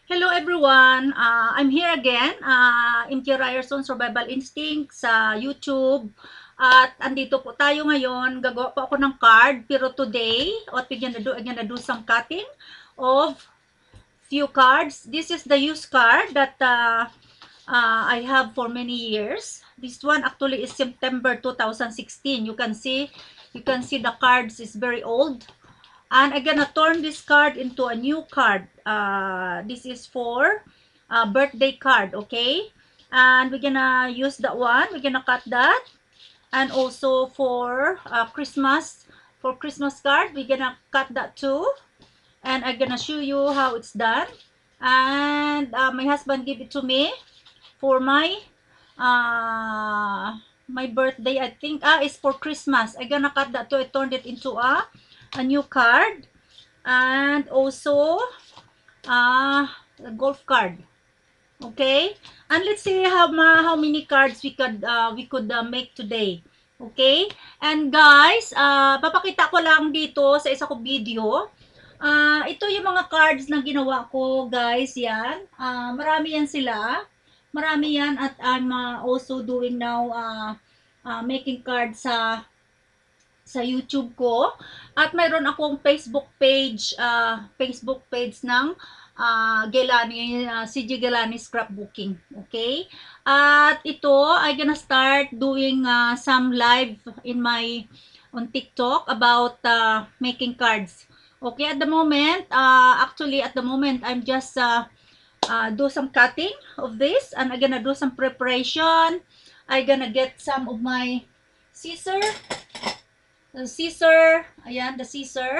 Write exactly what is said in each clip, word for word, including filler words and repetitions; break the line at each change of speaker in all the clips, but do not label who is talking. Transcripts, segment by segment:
Hello everyone, uh, I'm here again, uh, M T Ryerson Survival Instinct sa YouTube. At andito po tayo ngayon, gagawa po ako ng card, pero today, what we're gonna do, I'm gonna do some cutting of few cards. This is the used card that uh, uh, I have for many years. This one actually is September two thousand sixteen. You can see, you can see the cards is very old. And I'm gonna turn this card into a new card. Uh, this is for a birthday card, okay? And we're gonna use that one. We're gonna cut that. And also for uh, Christmas, for Christmas card, we're gonna cut that too. And I'm gonna show you how it's done. And uh, my husband gave it to me for my uh, my birthday. I think ah, it's for Christmas. I'm gonna cut that too. I turned it into a a new card. And also uh, a golf card. Okay, and let's see how ma how many cards we could uh, we could uh, make today. Okay, and guys, uh, papakita ko lang dito sa isa ko video. Uh, ito yung mga cards na ginawa ko, guys. Yan, uh, marami yan sila, marami yan. At I'm uh, also doing now uh, uh, making cards sa sa YouTube ko. At mayroon akong Facebook page, uh, Facebook page ng uh, Gelani, uh, C J Gelani Scrapbooking. Okay? At ito, I'm gonna start doing uh, some live in my, on TikTok about uh, making cards. Okay, at the moment, uh, actually at the moment, I'm just uh, uh, do some cutting of this, and I'm gonna do some preparation. I'm gonna get some of my scissor. The scissor, ayan, the scissor.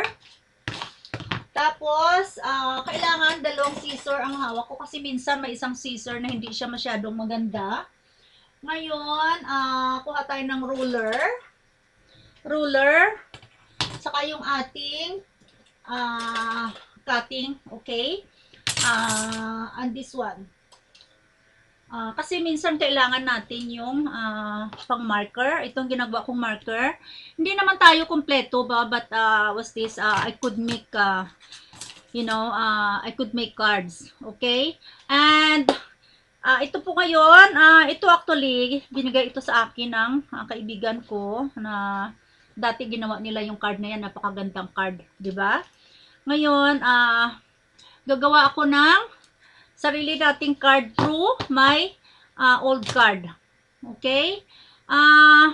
Tapos, uh, kailangan dalawang scissor ang hawak ko kasi minsan may isang scissor na hindi siya masyadong maganda. Ngayon, uh, kuha tayo ng ruler. Ruler. Saka yung ating uh, cutting, okay? Uh, and this one. Uh, kasi minsan kailangan natin yung uh, pang marker. Itong ginagawa kong marker. Hindi naman tayo kompleto ba, but uh, was this, uh, I could make, uh, you know, uh, I could make cards. Okay? And, uh, ito po ngayon, uh, ito actually, binigay ito sa akin ng uh, kaibigan ko na dati ginawa nila yung card na yan. Napakagandang card. Diba? Ngayon, uh, gagawa ako ng sarili nating card through my uh, old card. Okay? Ah,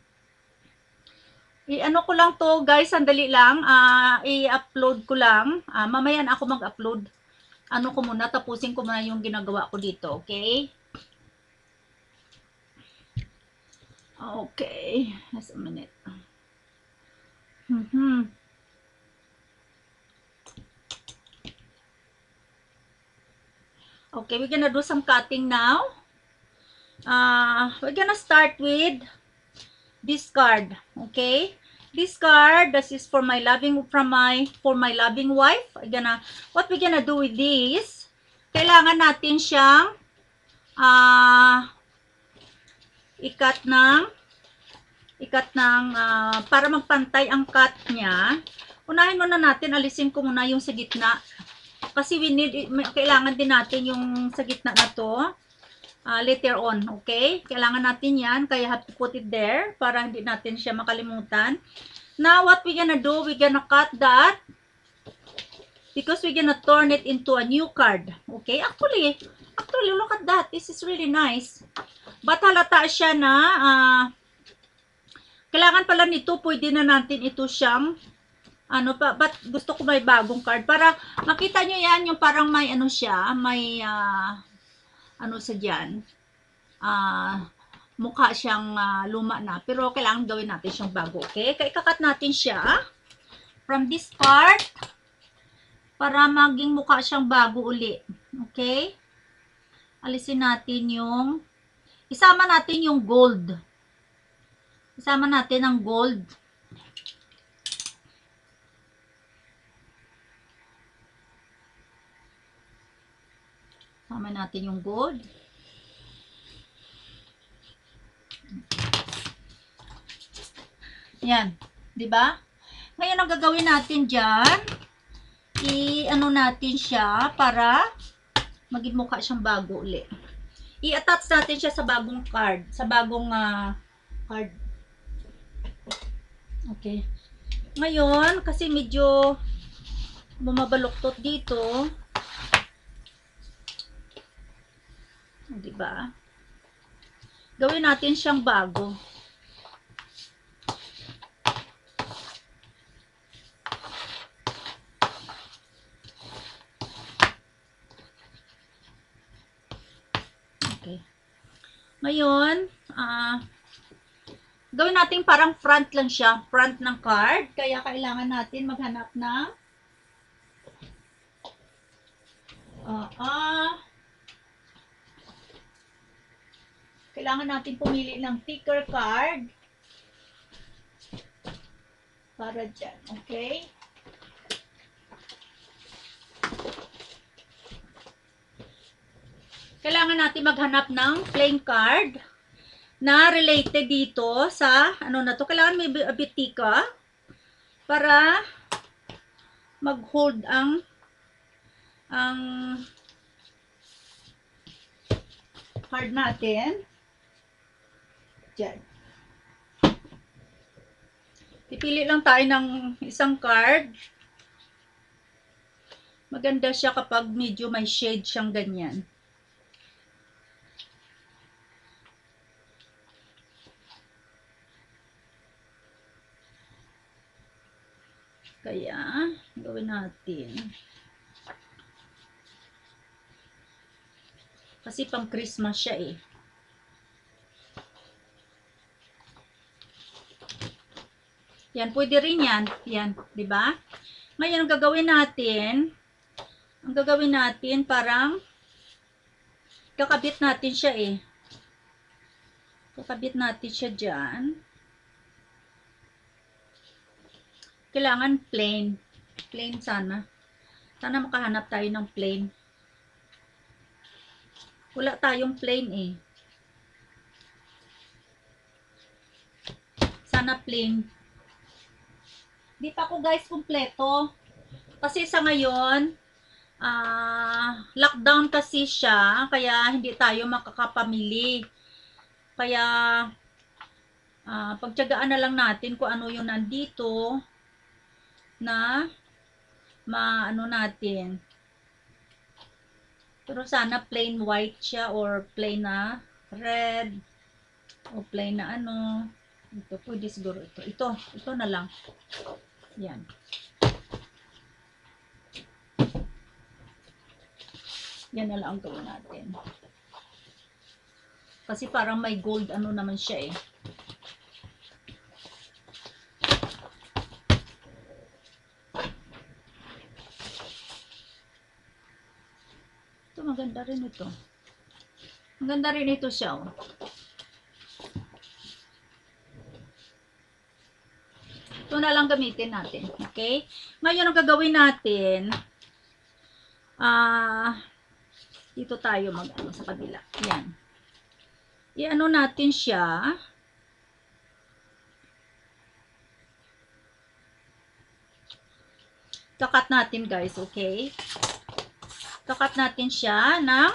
uh, i-ano ko lang to, guys, sandali lang. Uh, i-upload ko lang. Uh, mamaya na ako mag-upload. Ano ko muna, tapusin ko muna yung ginagawa ko dito. Okay? Okay. Just a minute. Mm-hmm. Okay, we're gonna do some cutting now. Uh, we're gonna start with this card. Okay, this card, this is for my loving, from my, for my loving wife. We're gonna, what we're gonna do with this, kailangan natin siyang uh, ikat ng, ikat ng, uh, para magpantay ang cut niya. Unahin muna natin, alisin ko muna yung sa gitna. Kasi we need, kailangan din natin yung sa gitna na to uh, later on, okay? Kailangan natin yan, kaya have to put it there para hindi natin siya makalimutan. Now, what we gonna do, we gonna cut that because we gonna turn it into a new card, okay? Actually, actually, look at that. This is really nice. But halata siya na, uh, kailangan pala nito, pwede na natin ito siyang ano pa, but gusto ko may bagong card para makita nyo yan, yung parang may ano siya, may uh, ano sa dyan, uh, mukha siyang uh, luma na, pero kailangan gawin natin siyang bago, okay? Kaya ikakat natin siya from this part para maging mukha siyang bago uli, okay? Alisin natin yung, isama natin yung gold, isama natin ang gold. Sama natin yung gold. Yan, 'di ba? Ngayon ang gagawin natin diyan, i-ano natin siya para maging mukha siyang bago uli. I-attach natin siya sa bagong card, sa bagong uh, card. Okay. Ngayon, kasi medyo bumabaluktot dito. Diba? Gawin natin siyang bago. Okay. Ngayon, ah, uh, gawin natin parang front lang siya, front ng card. Kaya kailangan natin maghanap ng uh, uh, kailangan natin pumili ng thicker card para dyan. Okay? Kailangan natin maghanap ng playing card na related dito sa, ano na to, kailangan may bitika para mag-hold ang ang card natin. Diyan. Pipili lang tayo ng isang card. Maganda siya kapag medyo may shade siyang ganyan. Kaya, gawin natin. Kasi pang Christmas siya eh. Yan, pwede rin yan. Yan, di ba? Ngayon, ang gagawin natin, ang gagawin natin, parang kakabit natin siya eh. Kakabit natin siya dyan. Kailangan plain. Plain sana. Sana makahanap tayo ng plain. Wala tayong plain eh. Sana plain. Di pa ako guys kumpleto. Kasi sa ngayon, uh, lockdown kasi siya. Kaya hindi tayo makakapamili. Kaya, uh, pagtyagaan na lang natin kung ano yung nandito na maano natin. Pero sana plain white siya or plain na red o plain na ano. Ito, pwede siguro ito. Ito, ito na lang. Yan. Yan na lang ang gawin natin. Kasi parang may gold ano naman siya eh. Ito, maganda rin ito. Maganda rin ito siya oh. Ito na lang gamitin natin. Okay? Ngayon, ang gagawin natin, ah, uh, dito tayo mag-ano sa kabila. Yan. I-ano natin siya. Kakat natin guys, okay? Kakat natin siya ng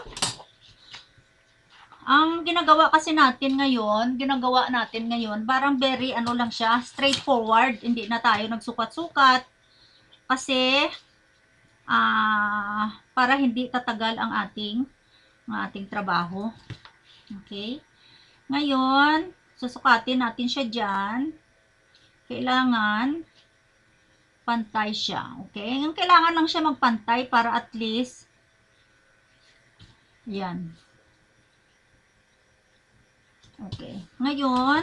ang ginagawa kasi natin ngayon, ginagawa natin ngayon, parang very ano lang siya, straightforward. Hindi na tayo nagsukat-sukat. Kasi, ah, uh, para hindi tatagal ang ating, ang ating trabaho. Okay? Ngayon, susukatin natin siya dyan. Kailangan, pantay siya. Okay? Yung kailangan lang siya magpantay para at least, yan. Okay. Ngayon,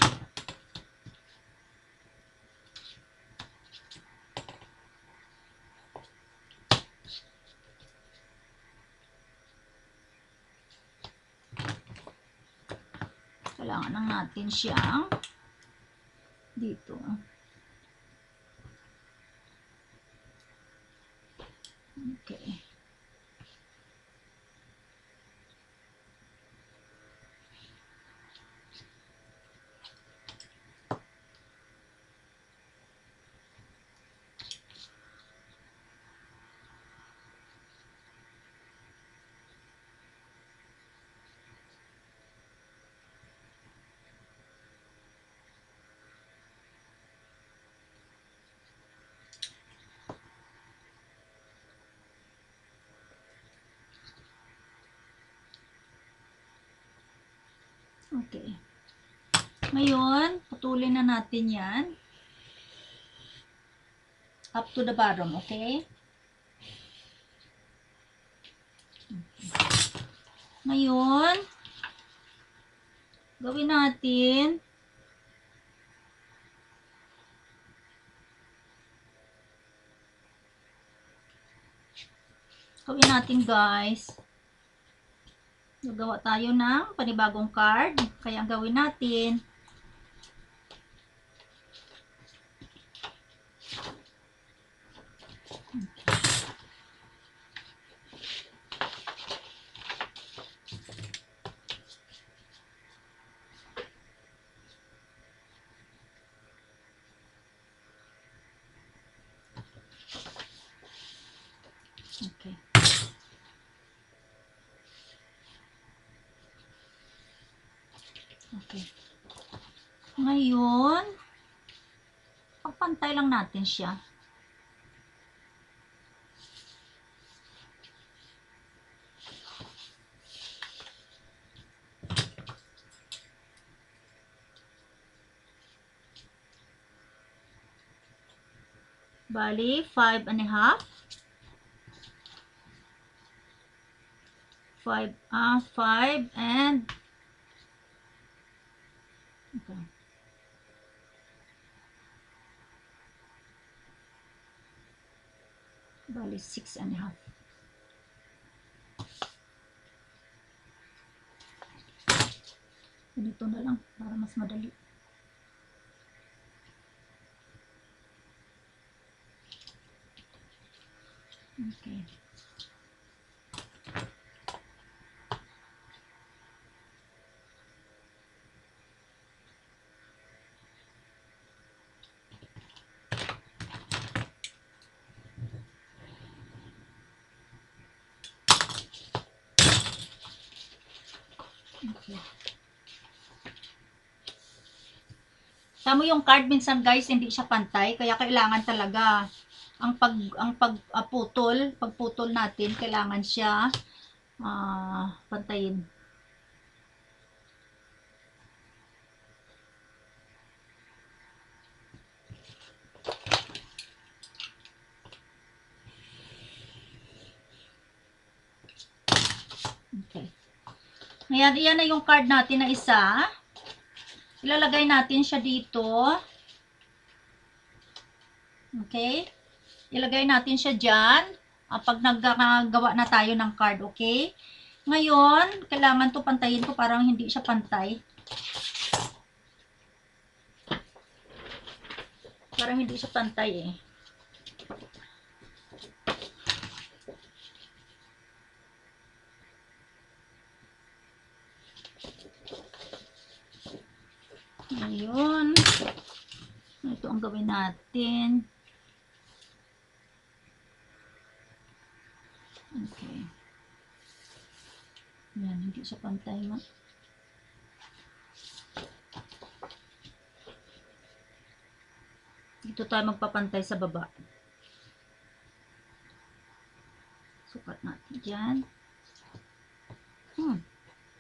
kailangan lang natin siyang dito. Okay. Okay. Ngayon, putulin na natin yan. Up to the bottom, okay? Ngayon, gawin natin gawin natin guys, gagawa tayo ng panibagong card. Kaya ang gawin natin, okay. Okay. Ngayon, pagpantay lang natin siya. Bali, five and a half. Five, ah, uh, five and okay. Bali, six and a half. Ganito na lang para mas madali. Okay. Okay. Tama yung card minsan guys, hindi siya pantay, kaya kailangan talaga ang pag ang pagputol, uh, pagputol natin kailangan siya uh, pantayin. Okay. Ngayon, iyan na yung card natin na isa. Ilalagay natin siya dito. Okay? Ilagay natin siya dyan uh, pag naggagawa na tayo ng card, okay? Ngayon, kailangan to pantayin ko, parang hindi siya pantay. Parang hindi siya pantay eh. Ngayon, ito ang gawin natin. Okay. Yan, hindi siya pantay ma. Dito tayo magpapantay sa baba. Sukat natin dyan. Hmm.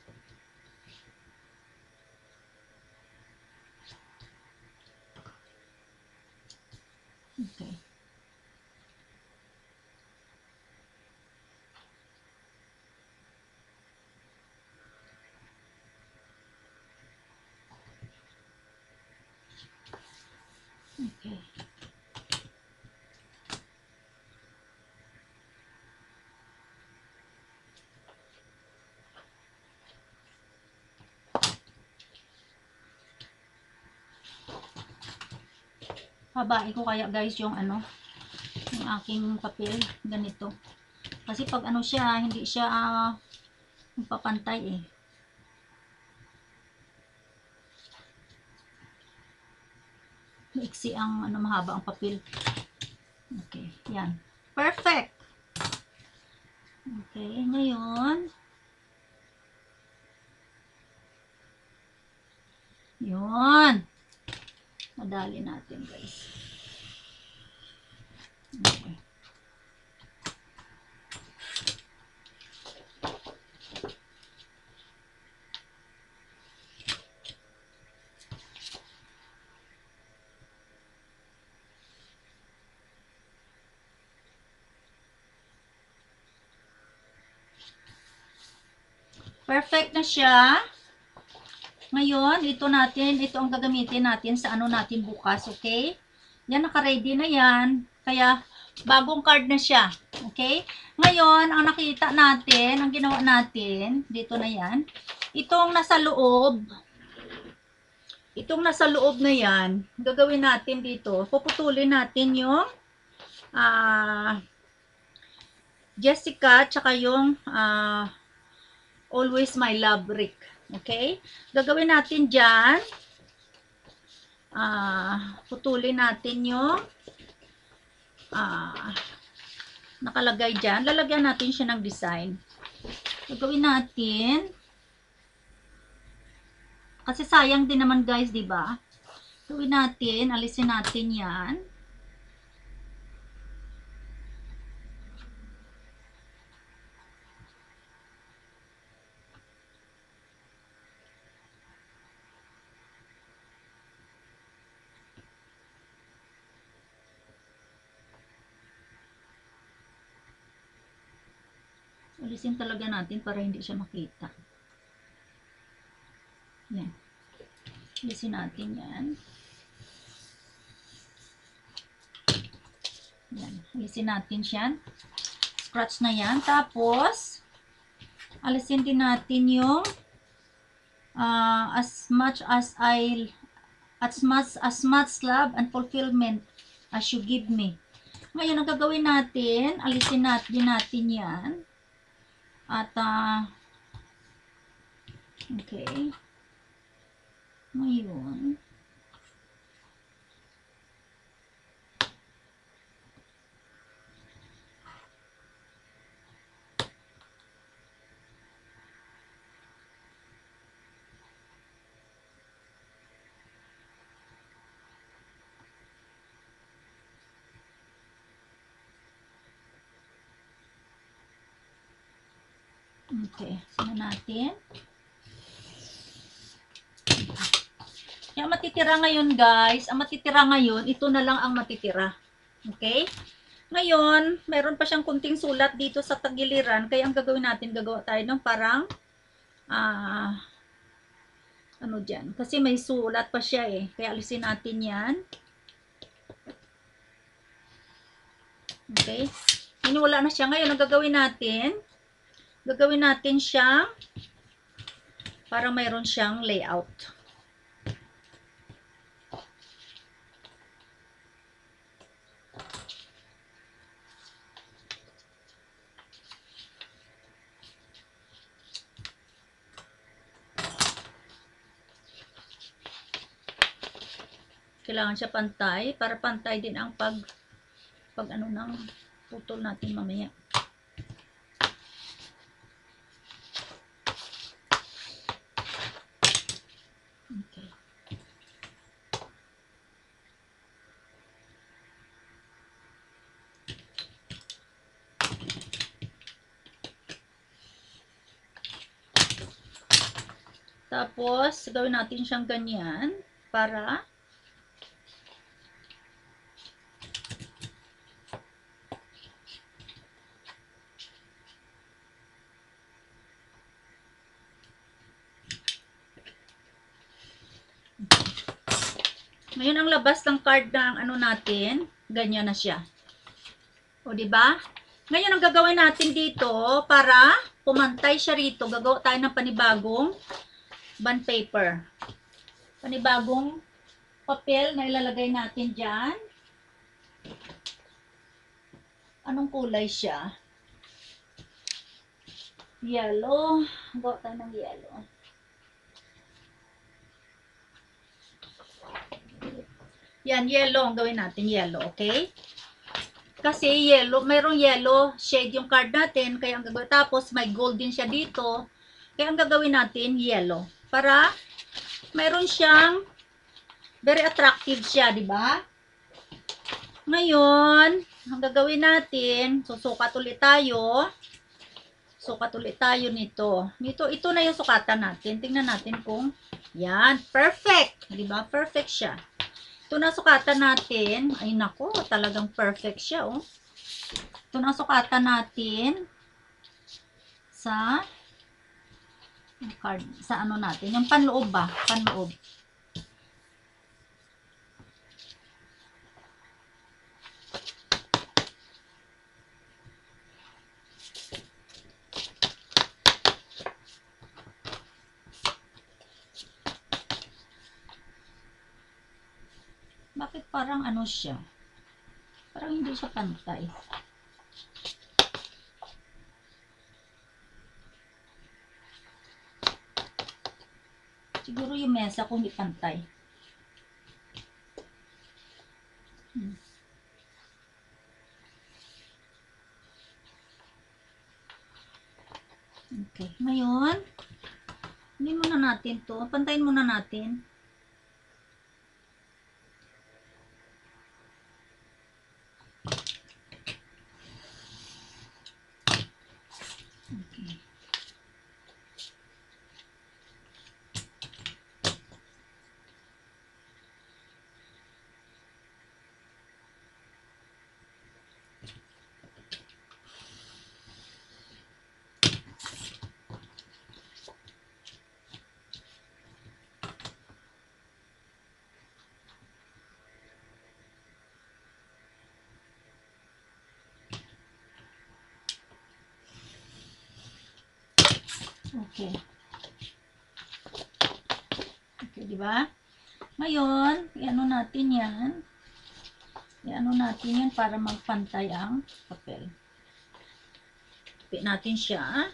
Okay. Okay. Habain ko kaya guys yung ano, yung aking papel, ganito. Kasi pag ano siya, hindi siya uh, magpapantay eh. Maiksi ang ano, mahaba ang papel. Okay, yan. Perfect! Okay, ngayon, yun. Madali natin guys. Okay. Perfect na siya. Ngayon, ito natin, ito ang gagamitin natin sa ano natin bukas, okay? Yan, naka-ready na yan. Kaya, bagong card na siya, okay? Ngayon, ang nakita natin, ang ginawa natin, dito na yan, itong nasa loob, itong nasa loob na yan, gagawin natin dito, puputulin natin yung ah, uh, Jessica, tsaka yung uh, Always My Love Rick. Okay? Gagawin natin dyan. Uh, putulin natin yung uh, nakalagay dyan. Lalagyan natin siya ng design. Gagawin natin. Kasi sayang din naman guys, di ba? Gawin natin. Alisin natin yan. Alisin talaga natin para hindi siya makita. Yan. Alisin natin yan. Yan. Alisin natin siya. Scratch na yan. Tapos, alisin din natin yung uh, as much as I as much as much love and fulfillment as you give me. Ngayon, ang gagawin natin, alisin natin din natin yan. At, uh, okay. Ngayon, okay, sino natin? Yung matitira ngayon guys, ang matitira ngayon, ito na lang ang matitira. Okay? Ngayon, meron pa siyang kunting sulat dito sa tagiliran, kaya ang gagawin natin, gagawa tayo ng parang, ah, uh, ano dyan, kasi may sulat pa siya eh, kaya alisin natin yan. Okay? Ngayon, wala na siya. Ngayon, ang gagawin natin, gagawin natin siyang para mayroon siyang layout. Kailangan siya pantay para pantay din ang pag pag ano nang putol natin mamaya. Okay. Tapos, gawin natin siyang ganyan para ngayon ang labas ng card ng ano natin, ganyan na siya. O di ba? Ngayon ang gagawin natin dito para pumantay siya rito, gagawa tayo ng panibagong bond paper. Panibagong papel na ilalagay natin diyan. Anong kulay siya? Yellow. Gagawa tayo ng yellow. Yan, yellow ang gawin natin, yellow, okay? Kasi yellow, mayroong yellow shade yung card natin, kaya ang gagawin, tapos may gold din siya dito, kaya ang gagawin natin, yellow. Para mayroon siyang, very attractive siya, di ba? Ngayon, ang gagawin natin, susukat ulit tayo, sukat ulit tayo nito. Nito, ito na yung sukatan natin, tingnan natin kung, yan, perfect, di ba? Perfect siya. Ito na sukatan natin. Ay nako, talagang perfect siya, oh. Ito na sukatan natin sa Yung card sa ano natin, yung panloob ba? Panloob. Bakit parang ano siya? Parang hindi siya pantay. Siguro yung mesa kung hindi pantay. Hmm. Okay. Ngayon, hindi muna natin to. Pantayin muna natin. Okay. Okay. Okay, di ba? Ngayon, i-ano natin yan. I-ano natin yan para magpantay ang papel. Tapit natin siya.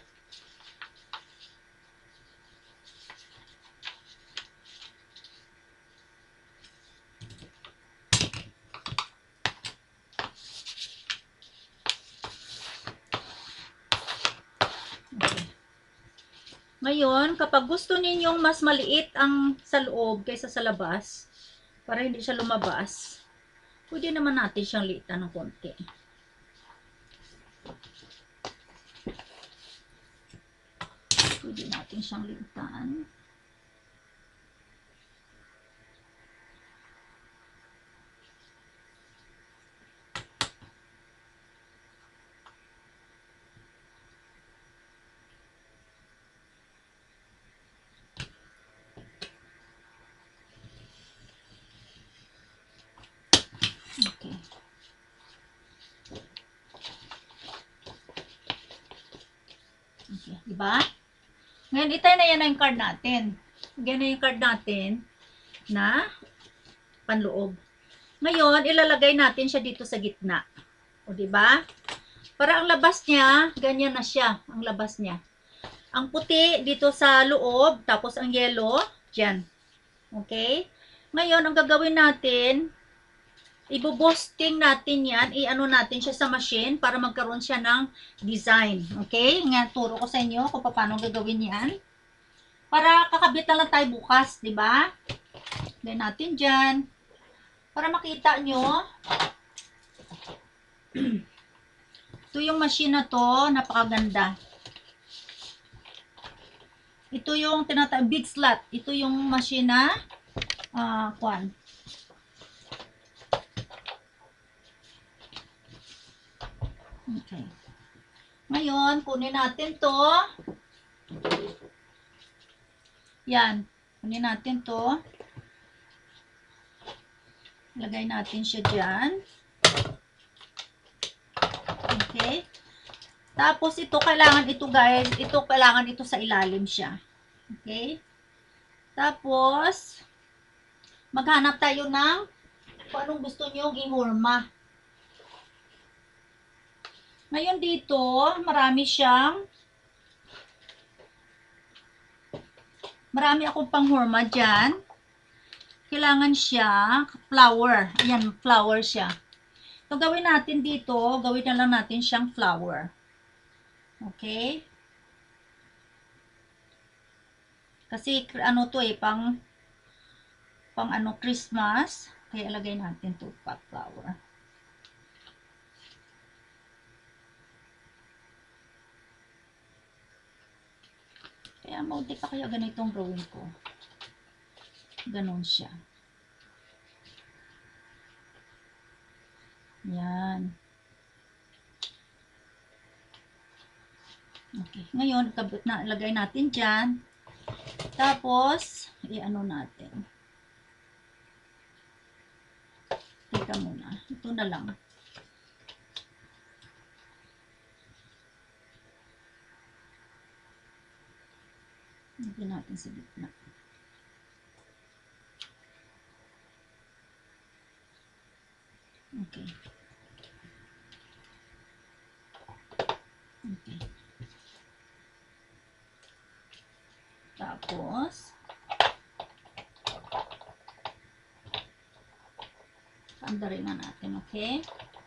Okay. Ngayon, kapag gusto ninyong mas maliit ang sa loob kaysa sa labas, para hindi siya lumabas, pwede naman natin siyang liitan ng konti. Pwede natin siyang liitan. Okay. Okay, di ba? Ngayon, itay na yan na yung card natin. Yan na yung card natin na panloob. Ngayon, ilalagay natin siya dito sa gitna. O, di ba? Para ang labas niya, ganyan na siya, ang labas niya. Ang puti dito sa loob, tapos ang yellow, dyan. Okay? Ngayon, ang gagawin natin, ibo-boosting natin yan, i-ano natin siya sa machine para magkaroon siya ng design. Okay? Nga, turo ko sa inyo kung paano gagawin yan. Para kakabit na lang tayo bukas, di ba? Lagay natin dyan. Para makita nyo, ito yung machine na to, napakaganda. Ito yung tinatawag big slot. Ito yung machine na uh, kwan. Okay. Ngayon, kunin natin to. Yan. Kunin natin to. Lagay natin siya dyan. Okay. Tapos, ito kailangan ito guys. Ito kailangan ito sa ilalim siya. Okay. Tapos, maghanap tayo ng kung anong gusto nyo ihurma. Ngayon dito, marami siyang marami akong panghurma dyan. Kailangan siya flower. Ayan, flower siya. So, gawin natin dito, gawin na lang natin siyang flower. Okay? Kasi ano to eh, pang pang ano Christmas. Kaya lagay natin to pa flower. Kaya maunti pa kaya ganitong drawing ko. Ganon siya. Yan. Okay. Ngayon, kabit na, lagay natin dyan. Tapos, i-ano natin. Teka muna. Ito na lang. Hindi natin sa gitna. Okay. Okay. Tapos, paandarin na natin, okay?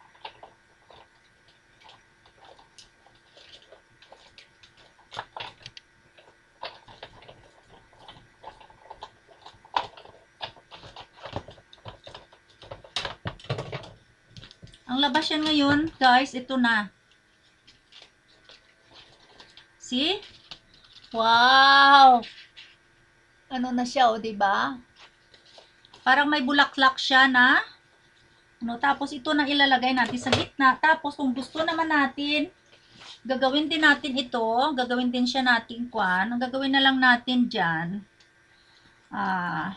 Ang labas yan ngayon, guys, ito na. See? Wow! Ano na siya, o, diba? Parang may bulaklak siya na, ano, tapos ito na ilalagay natin sa gitna. Tapos, kung gusto naman natin, gagawin din natin ito, gagawin din siya natin kwan. Ang gagawin na lang natin dyan, ah,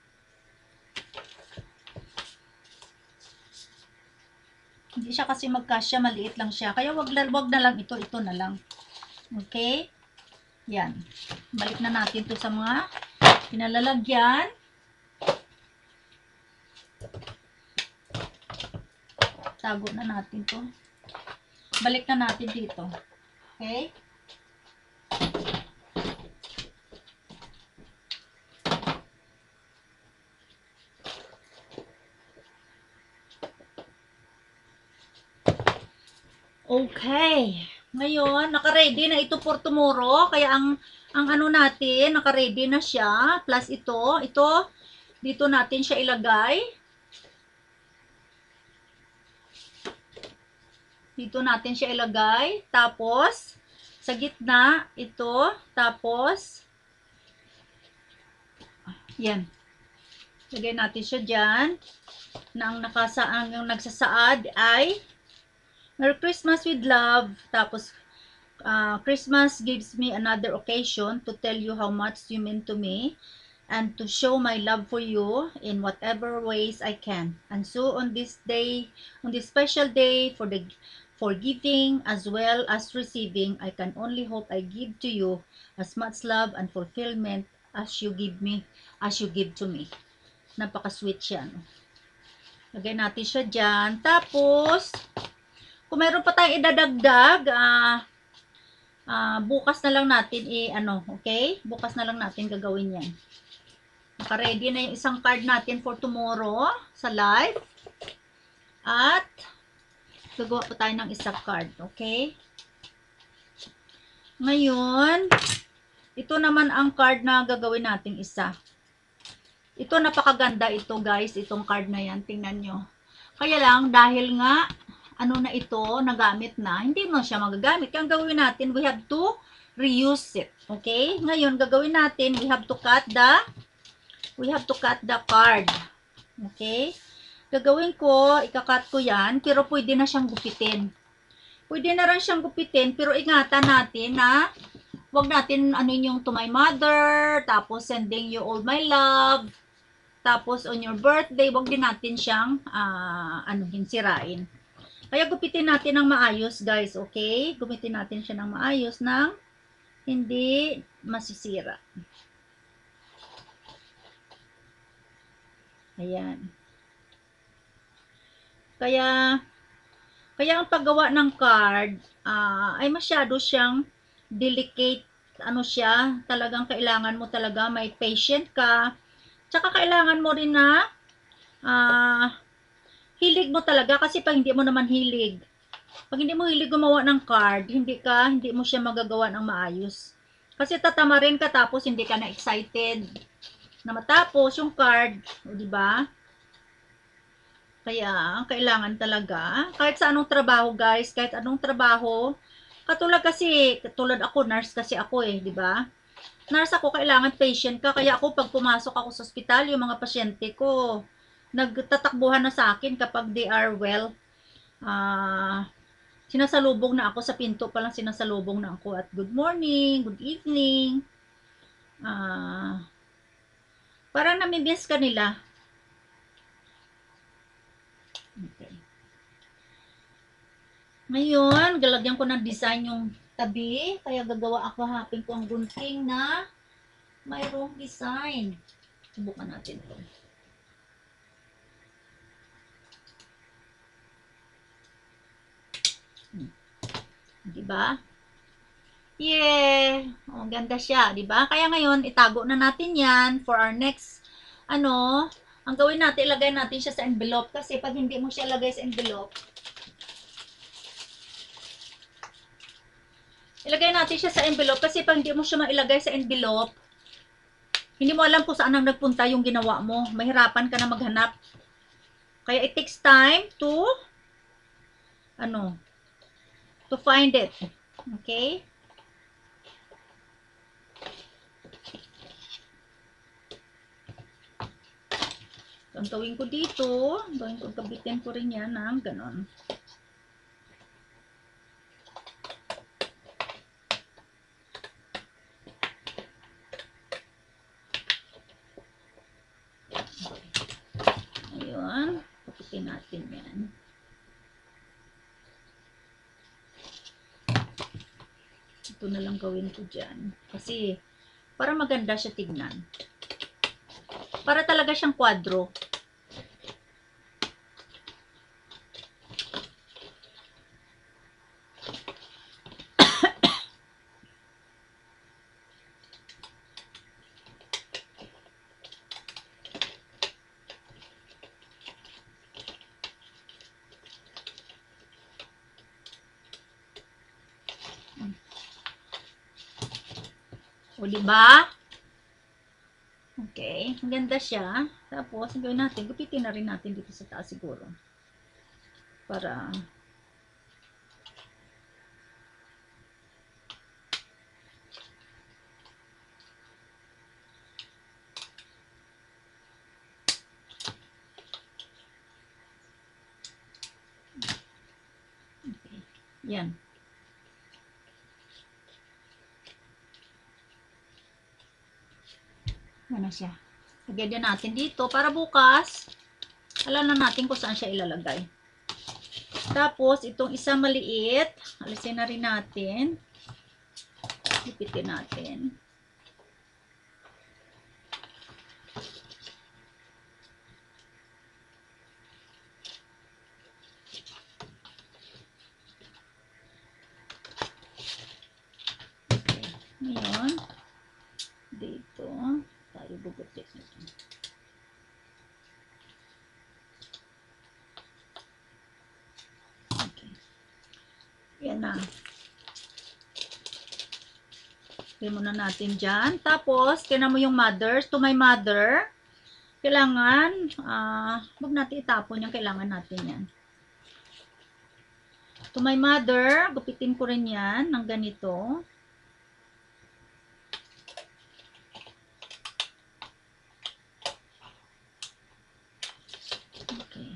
hindi siya kasi magkasya, maliit lang siya. Kaya wag, wag na lang ito, ito na lang. Okay? Yan. Balik na natin to sa mga pinalalagyan. Tago na natin to. Balik na natin dito. Okay? Okay. Ngayon, naka-ready na ito for tomorrow. Kaya ang ang ano natin, naka-ready na siya. Plus ito, ito, dito natin siya ilagay. Dito natin siya ilagay. Tapos, sa gitna, ito. Tapos, yan. Lagay natin siya dyan. Na ang nakasaang, yung nagsasaad ay Merry Christmas with love. Tapos, uh, Christmas gives me another occasion to tell you how much you mean to me and to show my love for you in whatever ways I can. And so on this day, on this special day for the for giving as well as receiving, I can only hope I give to you as much love and fulfillment as you give me, as you give to me. Napaka-sweet siya. No? Lagay natin siya dyan. Tapos, kung meron pa tayong idadagdag, ah, uh, bukas na lang natin i-ano, okay? Bukas na lang natin gagawin yan. Naka-ready na yung isang card natin for tomorrow sa live. At, gagawa po tayo ng isang card, okay? Ngayon, ito naman ang card na gagawin nating isa. Ito, napakaganda ito, guys, itong card na yan. Tingnan nyo. Kaya lang, dahil nga, ano na ito, nagamit na, hindi mo siya magagamit. Kaya ang gawin natin, we have to reuse it. Okay? Ngayon, gagawin natin, we have to cut the, we have to cut the card. Okay? Gagawin ko, ikakat ko yan, pero pwede na siyang gupitin. Pwede na rin siyang gupitin, pero ingatan natin na, wag natin ano yung to my mother, tapos sending you all my love, tapos on your birthday, wag din natin siyang, uh, ano, sirain. Kaya gupitin natin ng maayos, guys, okay? Gupitin natin siya ng maayos nang hindi masisira. Ayan. Kaya, kaya ang paggawa ng card, uh, ay masyado siyang delicate, ano siya, talagang kailangan mo talaga, may patient ka, tsaka kailangan mo rin na, ah, uh, hilig mo talaga kasi pag hindi mo naman hilig, pag hindi mo hilig gumawa ng card, hindi ka, hindi mo siya magagawa ng maayos. Kasi tatama rin ka tapos hindi ka na excited na matapos yung card, di ba? Kaya, kailangan talaga, kahit sa anong trabaho, guys, kahit anong trabaho, katulad kasi, katulad ako, nurse kasi ako eh, di ba? Nurse ako, kailangan patient ka, kaya ako pag pumasok ako sa ospital, yung mga pasyente ko, nagtatakbuhan na sa akin kapag they are well. Uh, sinasalubong na ako sa pinto pa lang, sinasalubong na ako at good morning, good evening. Ah, parang nami-miss ka nila. Okay. Ngayon, galagyan ko ng design yung tabi. Kaya gagawa ako, hapin ko ang gunting na mayroong design. Subukan natin to. Hmm. Diba? Yeah! Oh, ganda siya, diba? Kaya ngayon, itago na natin yan for our next, ano, ang gawin natin, ilagay natin siya sa envelope. Kasi pag hindi mo siya lagay sa envelope, ilagay natin siya sa envelope kasi pag hindi mo siya mailagay sa envelope, hindi mo alam kung saan ang nagpunta yung ginawa mo. Mahirapan ka na maghanap. Kaya it takes time to, ano, to find it. Okay? So, ang gawin ko dito, gawin ko, kabitin ko rin yan ng ganon. Ayun, kabitin natin yan. Ito na lang gawin ko dyan. Kasi, para maganda siya tignan. Para talaga siyang kwadro. O, diba? Okay, maganda siya. Tapos, ang gawin natin, gupitin na rin natin dito sa taas siguro. Para, okay, yan. Yan na siya. Lagyan din natin dito para bukas, alam na natin kung saan siya ilalagay. Tapos, itong isa maliit, alisin na rin natin. Ipitin natin. Okay. Ngayon, dito, tayo bugutin ito. Okay. Yan na. Lagyan muna natin dyan. Tapos, tinan mo yung mother. To my mother, kailangan, ah, uh, wag natin itapon yung kailangan natin yan. To my mother, gupitin ko rin yan ng ganito. Okay.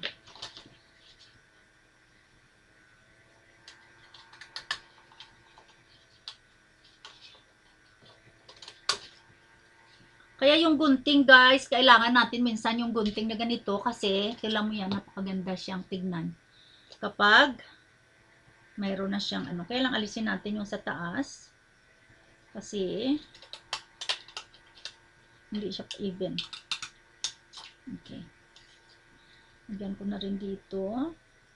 Kaya yung gunting guys, kailangan natin minsan yung gunting na ganito kasi, kailangan mo yan, napakaganda siyang tignan. Kapag mayroon na siyang ano, kaya lang alisin natin yung sa taas. Kasi, hindi siya even. Okay. Lagyan ko na rin dito.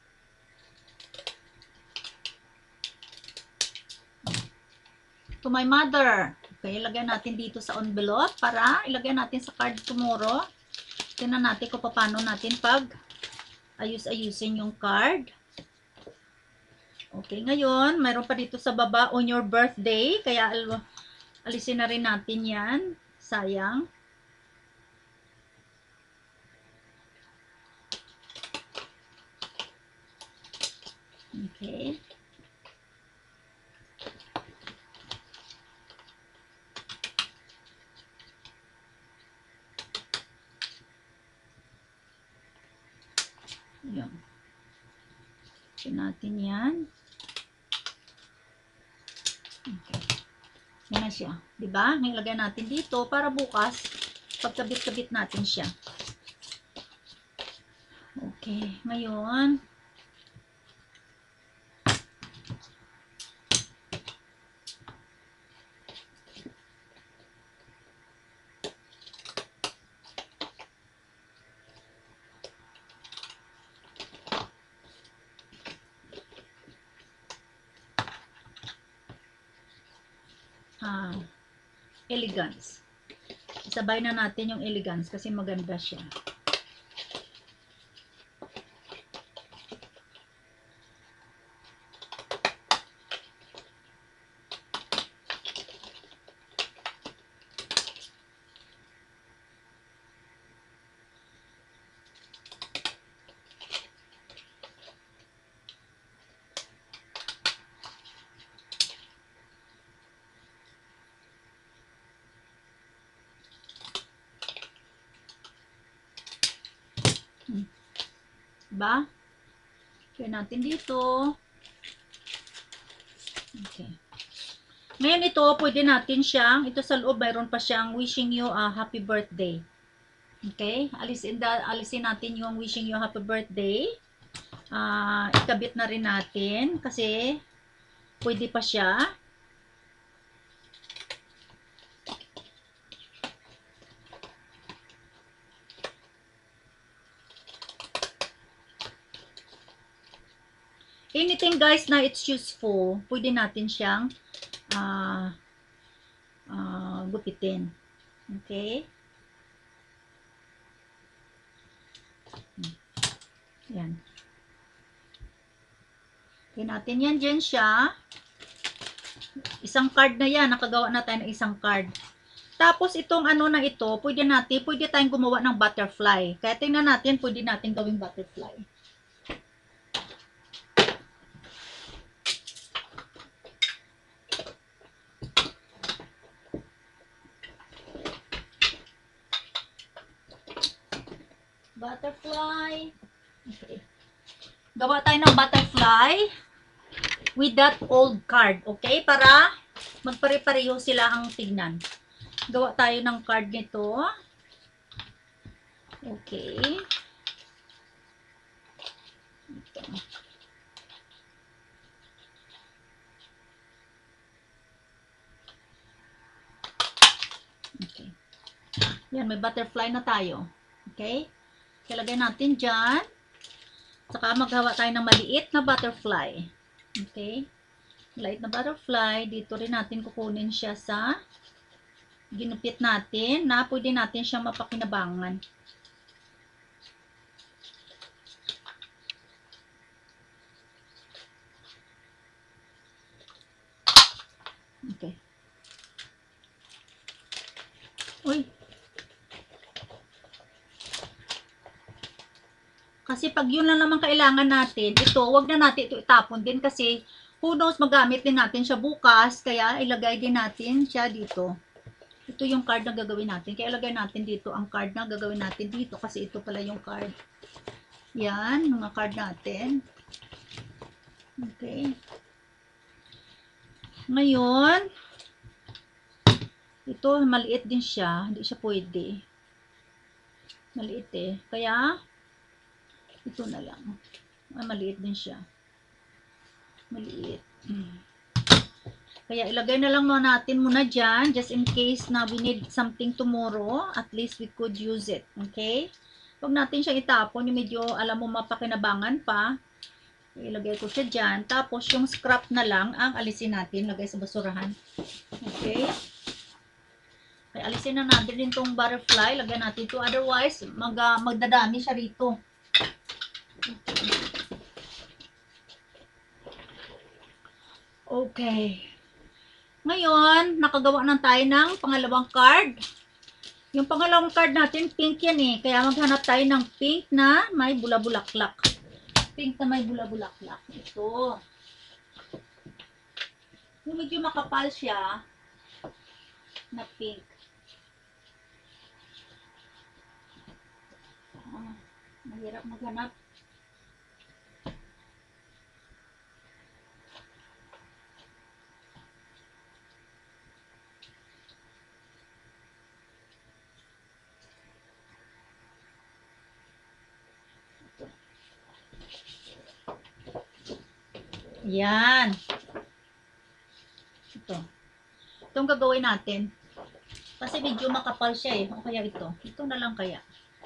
To my mother. Okay, ilagay natin dito sa envelope para ilagay natin sa card tomorrow. Tingnan natin kung paano natin pag ayus-ayusin yung card. Okay, ngayon, mayroon pa dito sa baba on your birthday. Kaya al alisin na rin natin yan. Sayang. Okay. Yan. Alisin natin yan. Okay. Yan na siya. Diba? Nilagay natin dito para bukas, pagkabit-kabit natin siya. Okay. Ngayon, ah, elegance. Isabay na natin yung elegance kasi maganda siya. Diba? Kaya natin dito. Okay. Ngayon ito, pwede natin siyang, ito sa loob, mayroon pa siyang wishing you a happy birthday. Okay? Alisin, da, alisin natin yung wishing you a happy birthday. Uh, ikabit na rin natin kasi pwede pa siya. Anything guys na it's useful, pwede natin siyang uh, uh, gupitin. Okay? Yan. Okay natin yan dyan siya. Isang card na yan. Nakagawa na tayo ng isang card. Tapos itong ano na ito, pwede natin, pwede tayong gumawa ng butterfly. Kaya tingnan natin, pwede natin gawing butterfly. Butterfly. Okay. Gawa tayo ng butterfly with that old card. Okay? Para magpare-pareho sila ang tignan. Gawa tayo ng card nito. Okay. Ito. Okay. Yan, may butterfly na tayo. Okay? Ilagay natin dyan. Saka maghawa tayo ng maliit na butterfly. Okay? Maliit na butterfly. Dito rin natin kukunin siya sa ginupit natin na pwede natin siyang mapakinabangan. Okay. Uy. Kasi pag yun lang naman kailangan natin, ito, wag na natin ito itapon din kasi who knows, magamit din natin siya bukas, kaya ilagay din natin siya dito. Ito yung card na gagawin natin. Kaya ilagay natin dito ang card na gagawin natin dito kasi ito pala yung card. Yan, mga card natin. Okay. Ngayon, ito maliit din siya. Hindi siya pwede. Maliit eh. Kaya, ito na lang. Ah, maliit din siya. Maliit. Kaya ilagay na lang muna natin muna dyan. Just in case na we need something tomorrow. At least we could use it. Okay? Huwag natin siyang itapon. Yung medyo alam mo mapakinabangan pa. Ilagay ko siya dyan. Tapos yung scrap na lang ang alisin natin. Lagay sa basurahan. Okay? Kaya alisin na natin din tong butterfly. Lagay natin ito. Otherwise, mag, uh, magdadami siya rito. Okay. Ngayon, nakagawa na tayo ng pangalawang card. Yung pangalawang card natin, pink yan eh. Kaya maghanap tayo ng pink na may bula-bulaklak. Pink na may bula-bulaklak. Ito. Yung medyo makapal siya na pink. Ah, mahirap maghanap. Yan. Ito. Itong gagawin natin. Kasi medyo makapal siya eh. O kaya ito. Ito na lang kaya.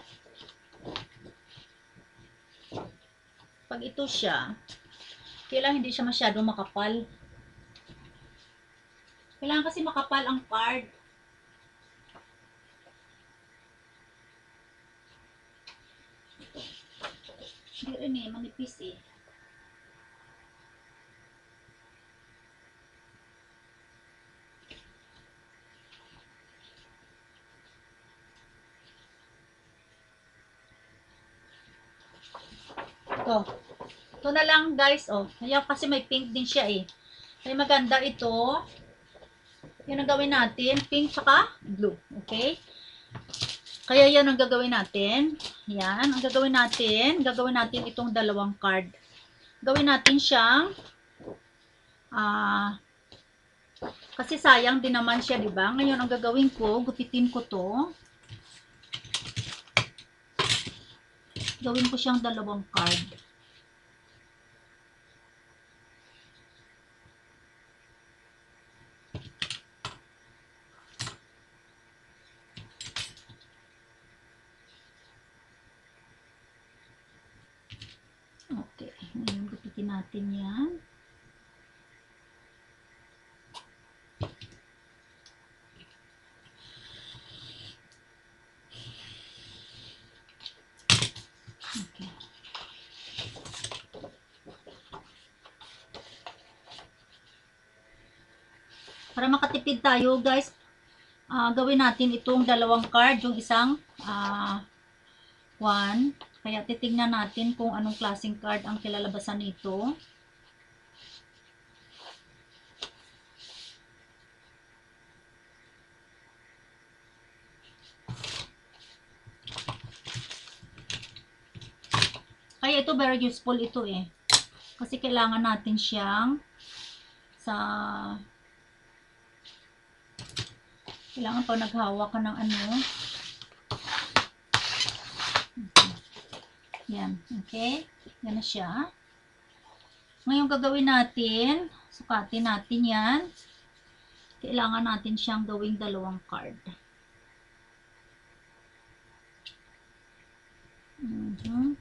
Pag ito siya, kailangan hindi siya masyado makapal. Kailangan kasi makapal ang card. Hindi rin eh, manipis eh. Ito. Ito na lang guys, oh. Kaya kasi may pink din siya eh. Kaya maganda ito. Yan ang gawin natin. Pink saka blue. Okay? Kaya yan ang gagawin natin. Yan. Ang gagawin natin, gagawin natin itong dalawang card. Gawin natin siyang ah, kasi sayang din naman siya, di ba? Ngayon, ang gagawin ko, gupitin ko to. Gawin ko siyang dalawang card. Okay. Ngayon, gupitin natin yan. Okay. Para makatipid tayo, guys, uh, gawin natin itong dalawang card. Yung isang uh, one. Kaya titignan natin kung anong klaseng card ang kilalabasan nito. Kaya ito very useful ito eh. Kasi kailangan natin siyang sa kailangan pag naghawak ka ng ano. Yan. Okay? Yan na siya. Ngayon gagawin natin, sukatin natin yan. Kailangan natin siyang gawing dalawang card. Mm-hmm.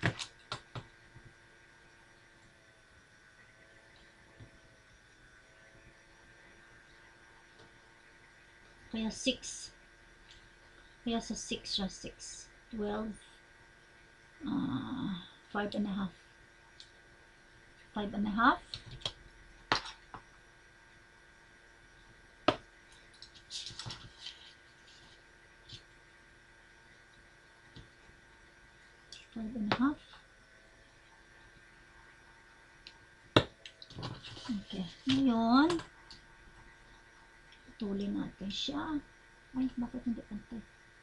Kaya six. Kaya sa six siya, six. twelve. Uh, five and a half. five and a half. five and a half. Okay. Ngayon, putulin natin siya. Ay, bakit hindi pantay?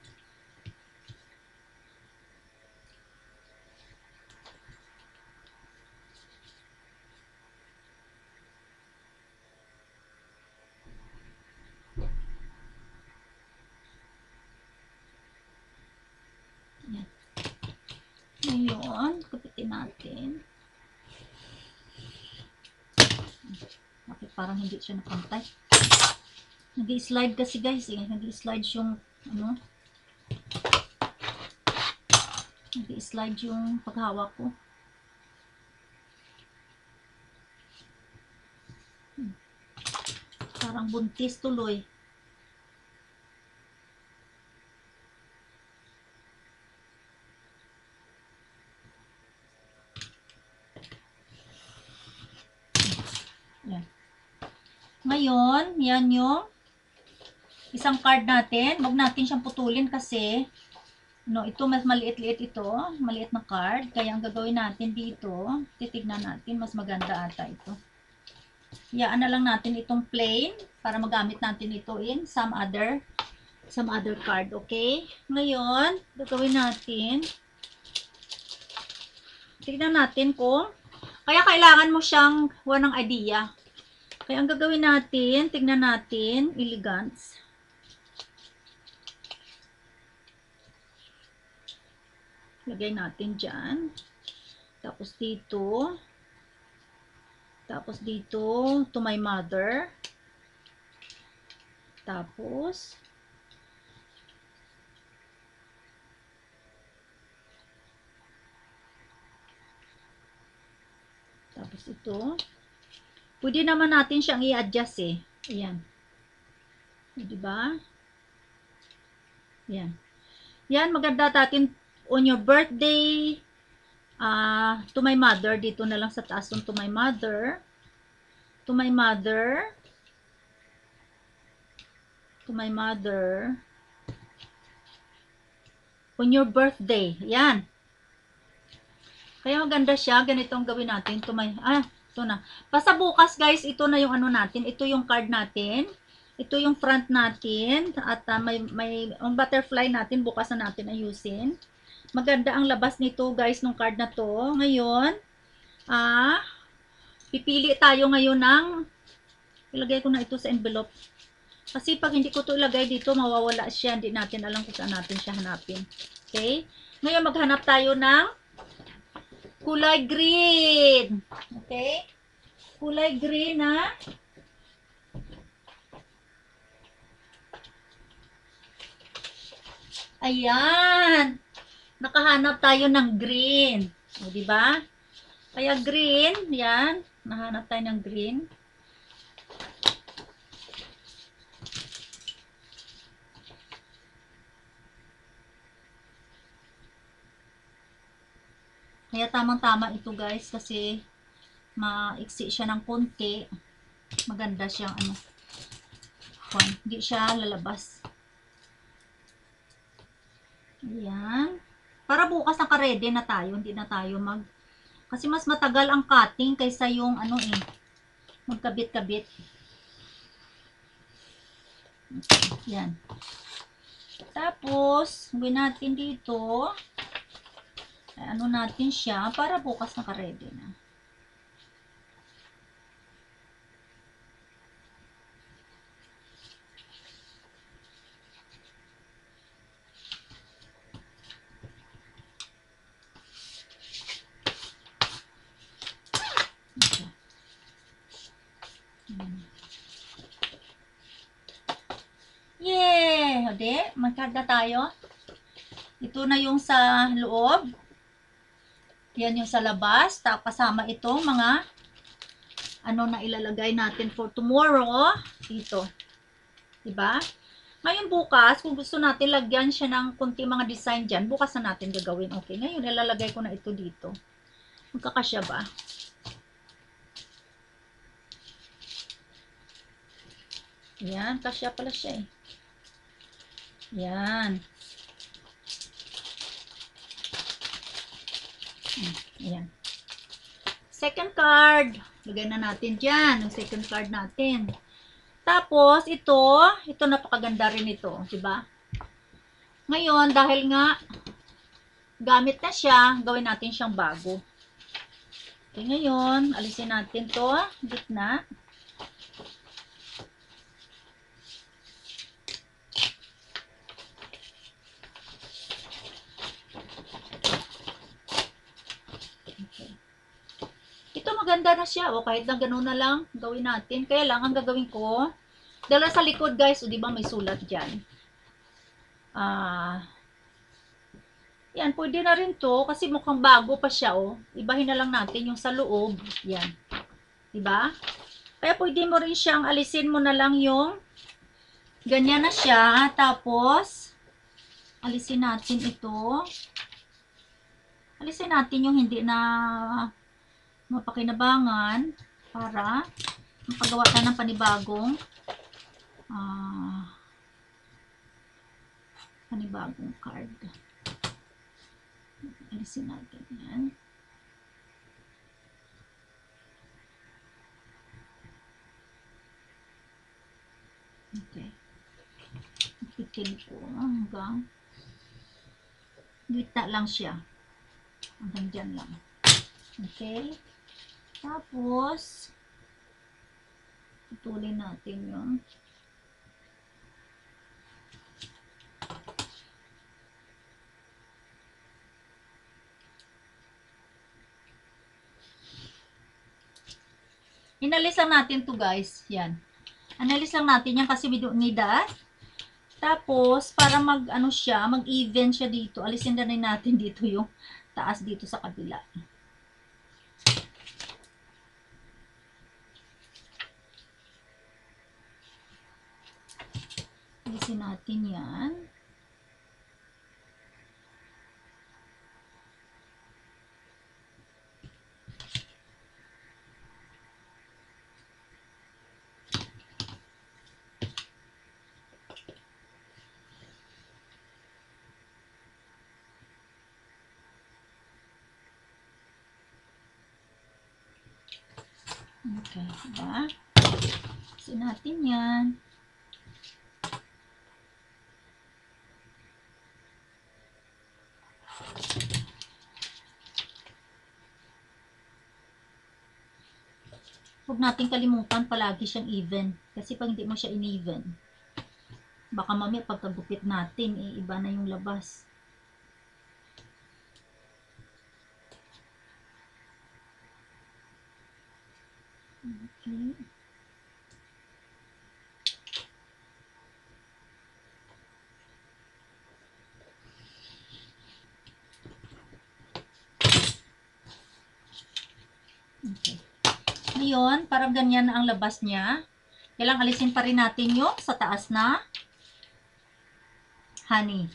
Yan. Ngayon, kapitin natin. Bakit parang hindi siya napantay? Nag-i-slide kasi guys eh. Nag-i-slide yung ano. Nag-i-slide yung paghawak ko. Hmm. Parang buntis tuloy. Yan. Ngayon, yan yung isang card natin. Huwag natin siyang putulin kasi no, ito mas maliit-liit ito. Maliit na card. Kaya ang gagawin natin dito, titignan natin. Mas maganda ata ito. Iyaan na lang natin itong plain para magamit natin ito in some other some other card. Okay? Ngayon, gagawin natin. Tignan natin kung kaya kailangan mo siyang walang idea. Kaya ang gagawin natin, tignan natin, elegance. Lagay natin dyan. Tapos dito. Tapos dito, to my mother. Tapos, tapos ito. Pwede naman natin siyang i-adjust eh. Ayan. Diba? Ayan. Yan, maganda natin on your birthday. Uh, to my mother. Dito na lang sa taas to my mother. To my mother. To my mother. On your birthday. Yan. Kaya maganda siya. Ganito ang gawin natin. To my, ah, ito na. Basta bukas guys, ito na yung ano natin. Ito yung card natin. Ito yung front natin. At uh, may, may, ang butterfly natin, bukas na natin ayusin. Maganda ang labas nito guys, ng card na to. Ngayon, ah, pipili tayo ngayon ng, ilagay ko na ito sa envelope. Kasi pag hindi ko to ilagay dito, mawawala siya. Hindi natin alam kung saan natin siya hanapin. Okay? Ngayon, maghanap tayo ng kulay green. Okay? Kulay green na. Ayan. Nakahanap tayo ng green. O, diba? Kaya green, yan. Nahanap tayo ng green. Kaya tamang-tama ito guys kasi maiksi siya ng konti. Maganda siyang ano. Hindi siya lalabas. Ayan. Para bukas naka-ready na tayo. Hindi na tayo mag... Kasi mas matagal ang cutting kaysa yung ano eh. Magkabit-kabit. Yan. Tapos, gawin natin dito. Ay, ano natin siya para bukas naka-ready na. Yay! Hodi, magkarga tayo. Ito na yung sa loob. Yan yung sa labas. Tapos kasama itong mga ano na ilalagay natin for tomorrow. Dito. Diba? Ngayon bukas, kung gusto natin lagyan siya ng kunti mga design dyan, bukas na natin gagawin. Okay, ngayon ilalagay ko na ito dito. Magkakasya ba? Yan, kasya pala siya eh. Yan. Ayan. Second card. Lagay na natin dyan. Ang second card natin. Tapos, ito. Ito napakaganda rin ito. Diba? Ngayon, dahil nga gamit na siya, gawin natin siyang bago. Okay, ngayon, alisin natin to. Gitna. Maganda na siya. O, kahit na gano'n na lang, gawin natin. Kaya lang, ang gagawin ko, dala sa likod, guys, o, diba may sulat dyan. Ah, yan, pwede na rin to, kasi mukhang bago pa siya, o. Ibahin na lang natin yung sa loob. Yan. Diba? Kaya pwede mo rin siyang, alisin mo na lang yung, ganyan na siya. Tapos, alisin natin ito. Alisin natin yung hindi na, mapakinabangan para makagawa tayo ng panibagong uh, panibagong card. Alisin natin yan. Okay. Ipitin ko hanggang gitna lang siya. Hanggang dyan lang. Okay. Tapos, putulin natin yung Inalis lang natin to guys. Yan. Analis lang natin yan kasi we don't need that. Tapos, para mag, ano siya, mag-even siya dito. Alisin na rin natin dito yung taas dito sa kabila. Alisin natin yan. Okay, diba? Alisin natin yan. Huwag natin kalimutan palagi siyang even. Kasi pag hindi mo siya in-even, baka mamaya pagkagupit natin, eh, iba na yung labas. Okay. Okay. Ngayon, parang ganyan na ang labas niya. Kailang alisin pa rin natin yung sa taas na honey.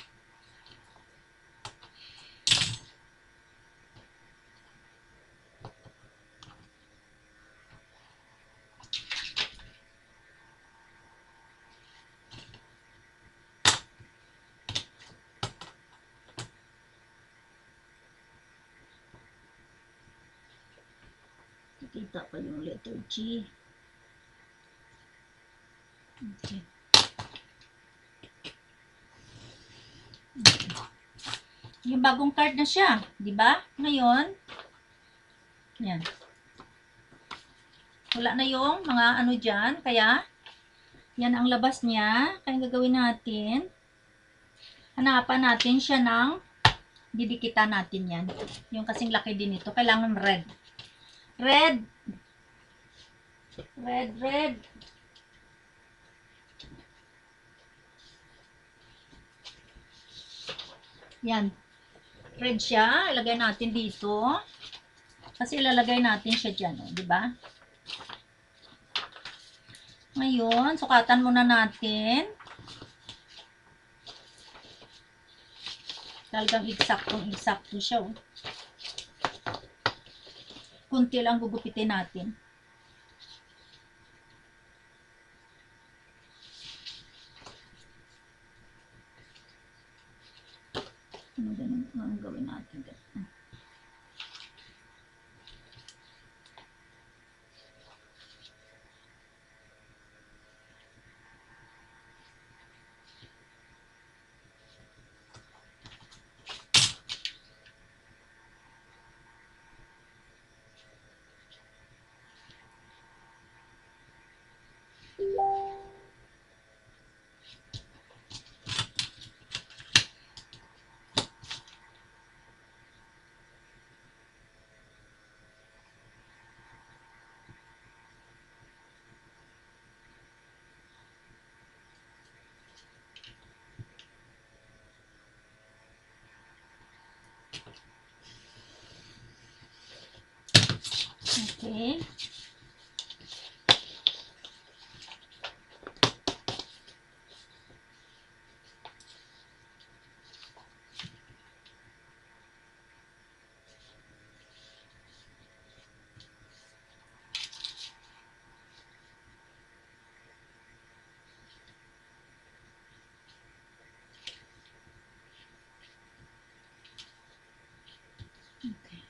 Kita pa yung letter G. Okay. Okay. Yung bagong card na siya, di ba? Ngayon, yan. Wala na yung mga ano dyan, kaya yan ang labas niya. Kaya gagawin natin, hanapan natin siya ng didikitan natin yan. Yung kasing laki din ito. Kailangan red. Red. Red, red. Yan. Red siya. Ilagay natin dito. Kasi ilalagay natin siya dyan. Oh, diba? Ngayon, sukatan muna natin. Talagang eksakto-eksakto siya. Oh. Kunti lang gugupitin natin. Ano ganun? Ano gawin natin? Okay. Okay.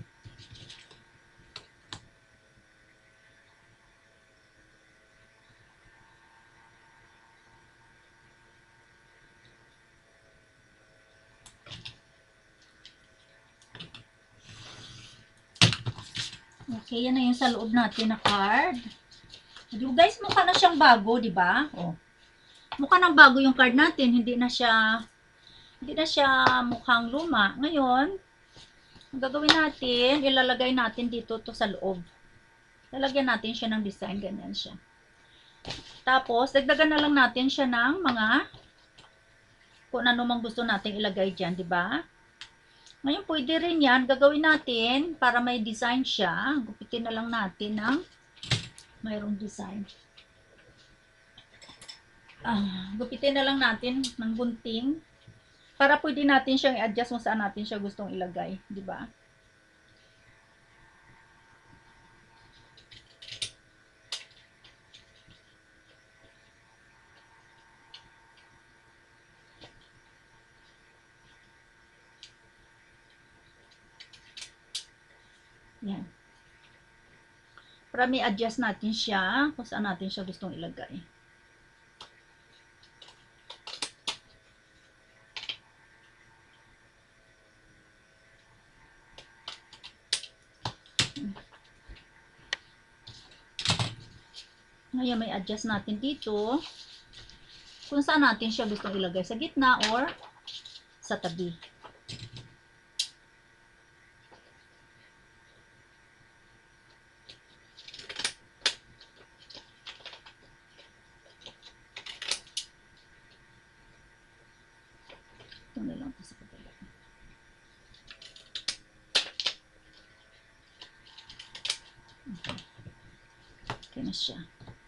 Okay, yan na yung sa loob natin na card. So, guys, mukha na siyang bago, di ba? Oh. Mukha nang bago yung card natin, hindi na siya hindi na siya mukhang luma. Ngayon, ang gagawin natin, ilalagay natin dito to sa loob. Lalagyan natin siya ng design, ganyan siya. Tapos, dagdagan na lang natin siya ng mga kung ano mang gusto nating ilagay dyan, di ba? Ngayon, pwede rin yan. Gagawin natin para may design siya. Gupitin na lang natin ng mayroong design. Ah, gupitin na lang natin ng gunting para pwede natin siyang i-adjust kung saan natin siya gustong ilagay, di ba? Yan. Para may adjust natin siya kung saan natin siya gustong ilagay. Ngayon, may adjust natin dito kung saan natin siya gustong ilagay. Sa gitna or sa tabi. Ito na lang ito sa kabila. Okay. Okay na siya.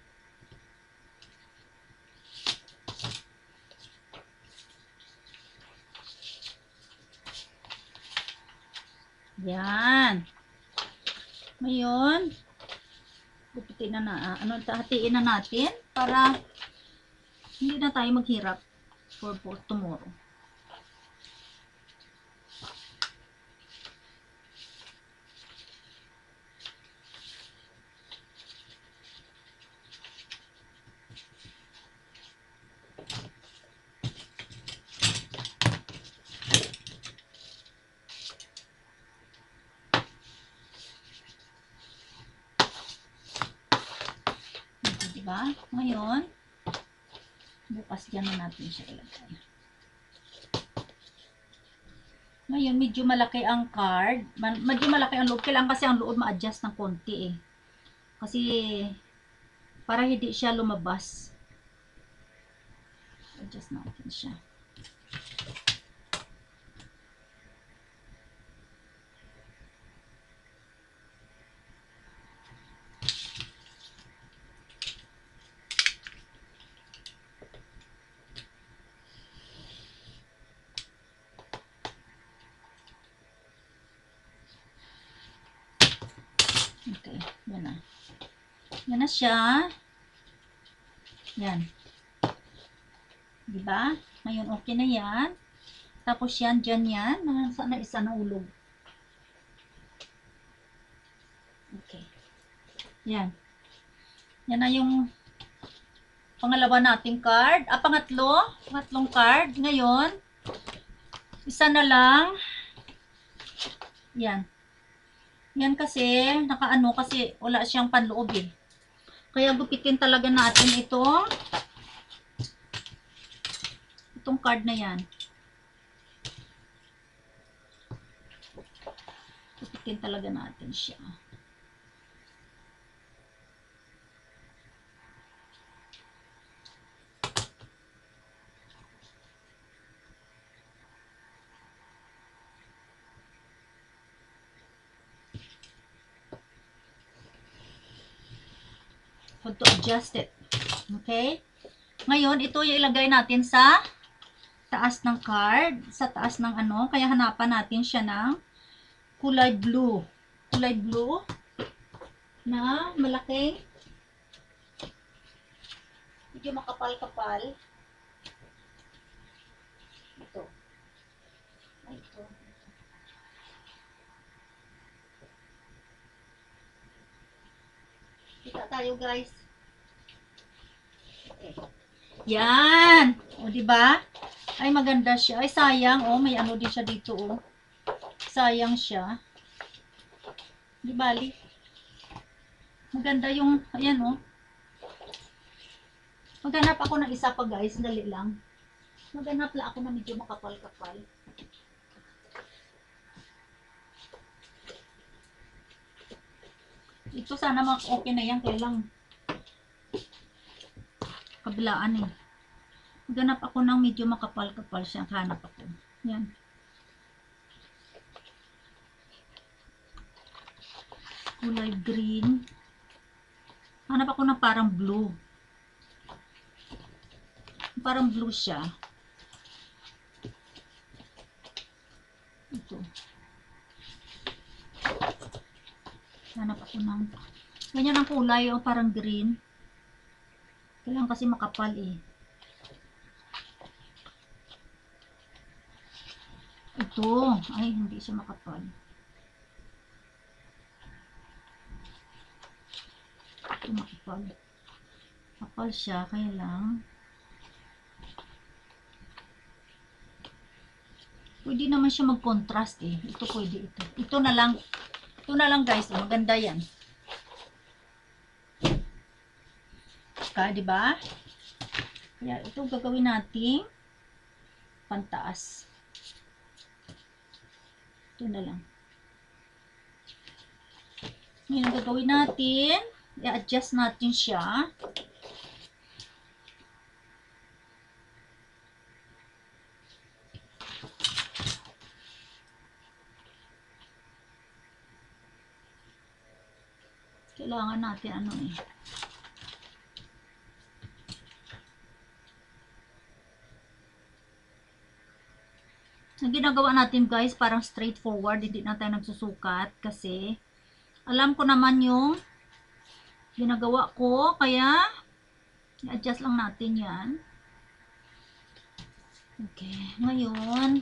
Yan. Ngayon, gupitin na na, ah, ano, hatiin na natin para hindi na tayo maghirap for, for tomorrow. Diba? Ngayon, bukas dyan na natin siya ilagay. Ngayon, medyo malaki ang card. Medyo malaki ang loob. Kailangan kasi ang loob ma-adjust ng konti eh. Kasi, para hindi siya lumabas. Adjust natin siya. Okay, yan na. Yan na siya. Yan. Diba? Ngayon, okay na yan. Tapos yan, dyan yan. Sana isa na ulog. Okay. Yan. Yan na yung pangalawa nating card. Ah, pangatlo. Pangatlong card. Ngayon, isa na lang. Yan. Yan kasi, nakaano kasi wala siyang panloob eh. Kaya gupitin talaga natin itong itong card na yan. Gupitin talaga natin siya. How to adjust it. Okay? Ngayon, ito yung ilagay natin sa taas ng card. Sa taas ng ano. Kaya hanapan natin siya ng kulay blue. Kulay blue na malaking medyo makapal-kapal. Ito. Ito. Kita tayo, guys. Okay. Yan. O, diba? Ay, maganda siya. Ay, sayang. O, may ano din siya dito, o. Sayang siya. Di bali. Maganda yung, ayan, o. Maghanap ako ng isa pa, guys. Dali lang. Maghanap lang ako na medyo makapal-kapal. Ito sana mak okay na yan, kaya lang kabilaan eh. Ganap ako ng medyo makapal-kapal siya. Hanap ako. Yan. Kulay green. Hanap ako ng parang blue. Parang blue siya. Ito. Hanap ako ng ganyan ang kulay, oh, parang green. Kailangan kasi makapal eh. Ito. Ay, hindi siya makapal. Ito makapal. Makapal siya, kaya lang pwede naman siya mag-contrast eh. Ito pwede ito. Ito na lang. Ito na lang guys. Oh, maganda yan. Ka, di ba? Kaya ito gagawin nating pantaas. Ito na lang. Ngayon gagawin natin, i-adjust natin siya. Kailangan natin ano eh. Ang ginagawa natin guys, parang straightforward, hindi na tayo nagsusukat kasi alam ko naman yung ginagawa ko, kaya i-adjust lang natin yan. Okay, ngayon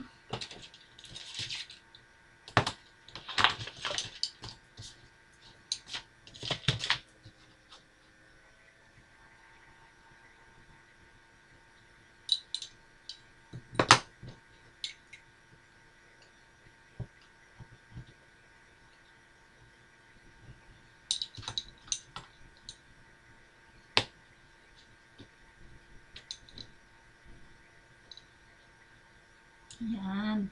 yan.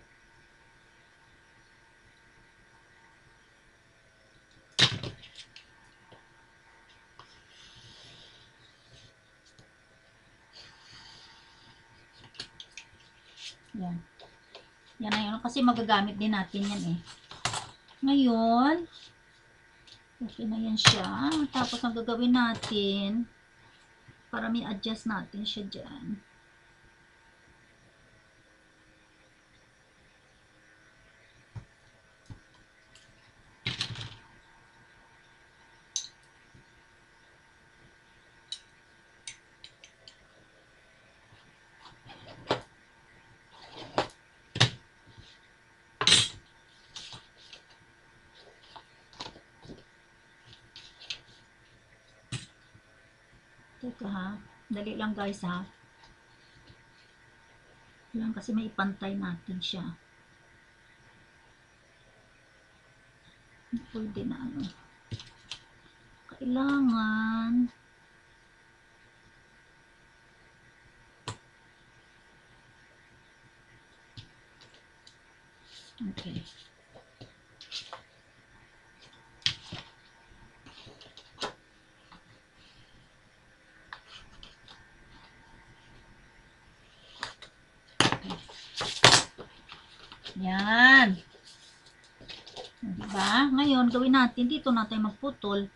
Yan. Yan na yun. Kasi magagamit din natin yan eh. Ngayon, okay na yan siya. Tapos ang gagawin natin, para may adjust natin siya dyan. Teka ha. Dali lang guys ha. Lang kasi may ipantay natin siya. Pwede na ano. Kailangan okay. Yan. Diba? Ngayon, gawin natin. Dito natin magputol.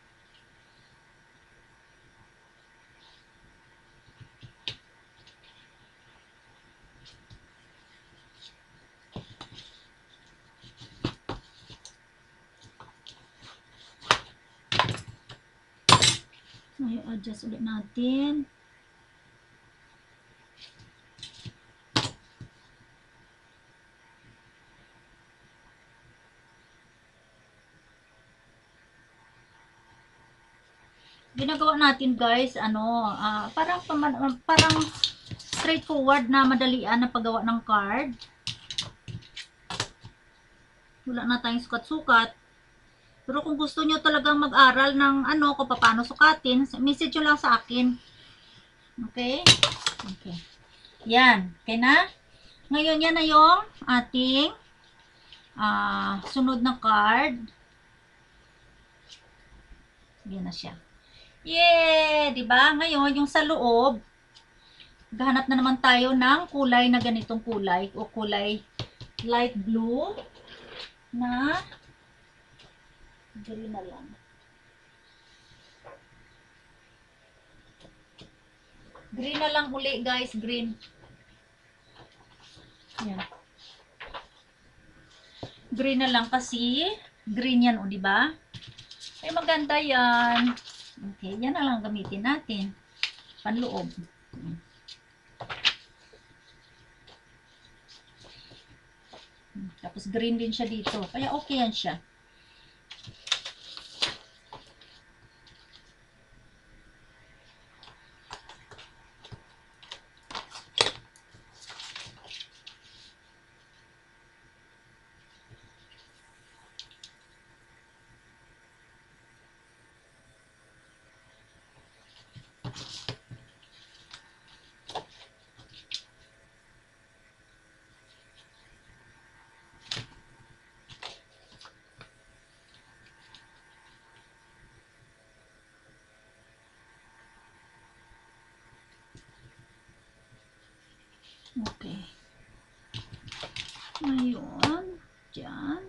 Ngayon, adjust ulit natin. Ginagawa natin guys, ano, uh, parang parang straightforward na madalian na paggawa ng card. Wala na tayong sukat-sukat. Pero kung gusto nyo talagang mag-aral ng ano, kung paano sukatin, message nyo lang sa akin. Okay? Okay. Yan. Okay na? Ngayon, yan na yung ating uh, sunod na card. Yan na siya. Yay! Diba? Ngayon, yung sa loob, gahanap na naman tayo ng kulay na ganitong kulay o kulay light blue na green na lang. Green na lang uli, guys. Green. Yan. Green na lang kasi green yan, o, diba? Ay, maganda yan. Okay, yan na lang gamitin natin. Panloob. Tapos green din siya dito. Kaya okay yan siya. Okay. Ngayon, dyan.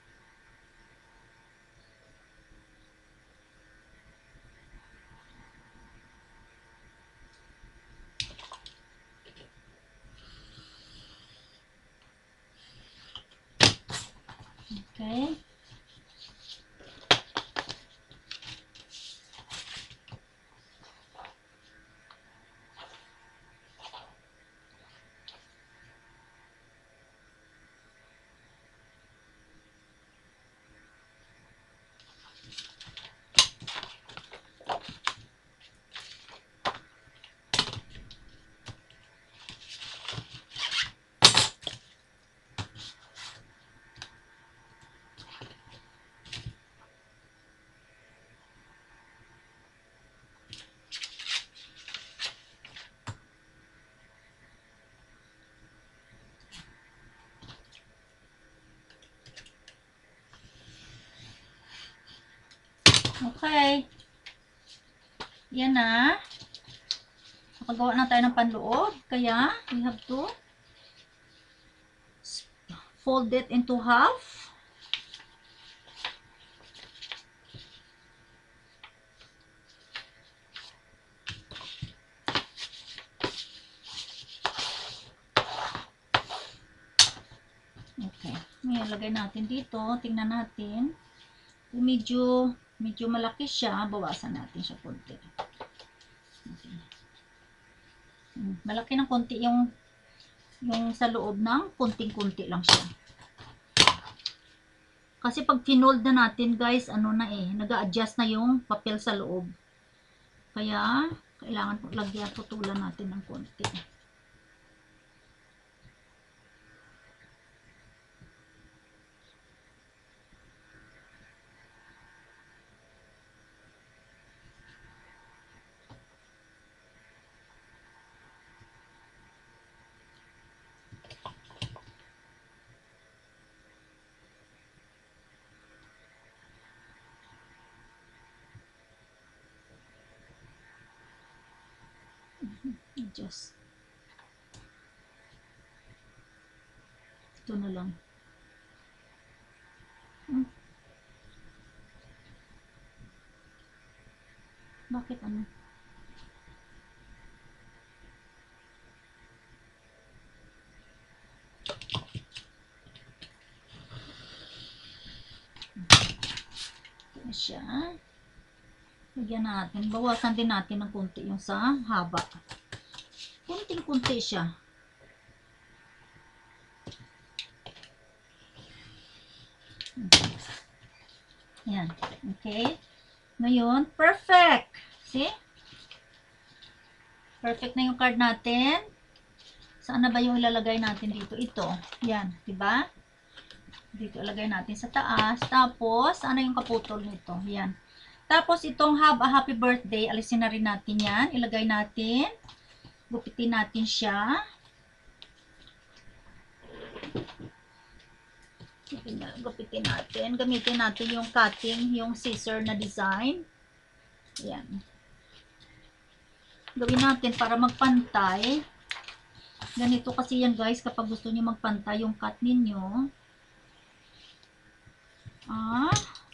Okay. Okay. Yan na. Nakagawa na tayo ng panloob. Kaya, we have to fold it into half. Okay. Ngayon, lagay natin dito. Tingnan natin. Medyo medyo malaki siya, bawasan natin siya konti. Okay. Malaki ng konti yung yung sa loob ng konting-konti lang siya. Kasi pag tinold na natin, guys, ano na eh, nag-a-adjust na yung papel sa loob. Kaya kailangan lagyan, putulan natin ng konti. Adjust. Ito na lang. Hmm. Bakit ano? Ito siya. Lagyan natin. Bawasan din natin ng konti yung sa haba. Kunting-kunti siya. Yan. Okay. Ngayon, perfect. See? Perfect na yung card natin. Saan na ba yung ilalagay natin dito? Ito. Yan. Diba? Dito ilagay natin sa taas. Tapos, ano yung kaputol nito? Yan. Tapos, itong have a happy birthday, alisin na rin natin yan. Ilagay natin. Gupitin natin siya. Gupitin natin. Gamitin natin yung cutting, yung scissor na design. Ayan. Gawin natin para magpantay. Ganito kasi yan guys, kapag gusto niyo magpantay yung cut ninyo. Ah.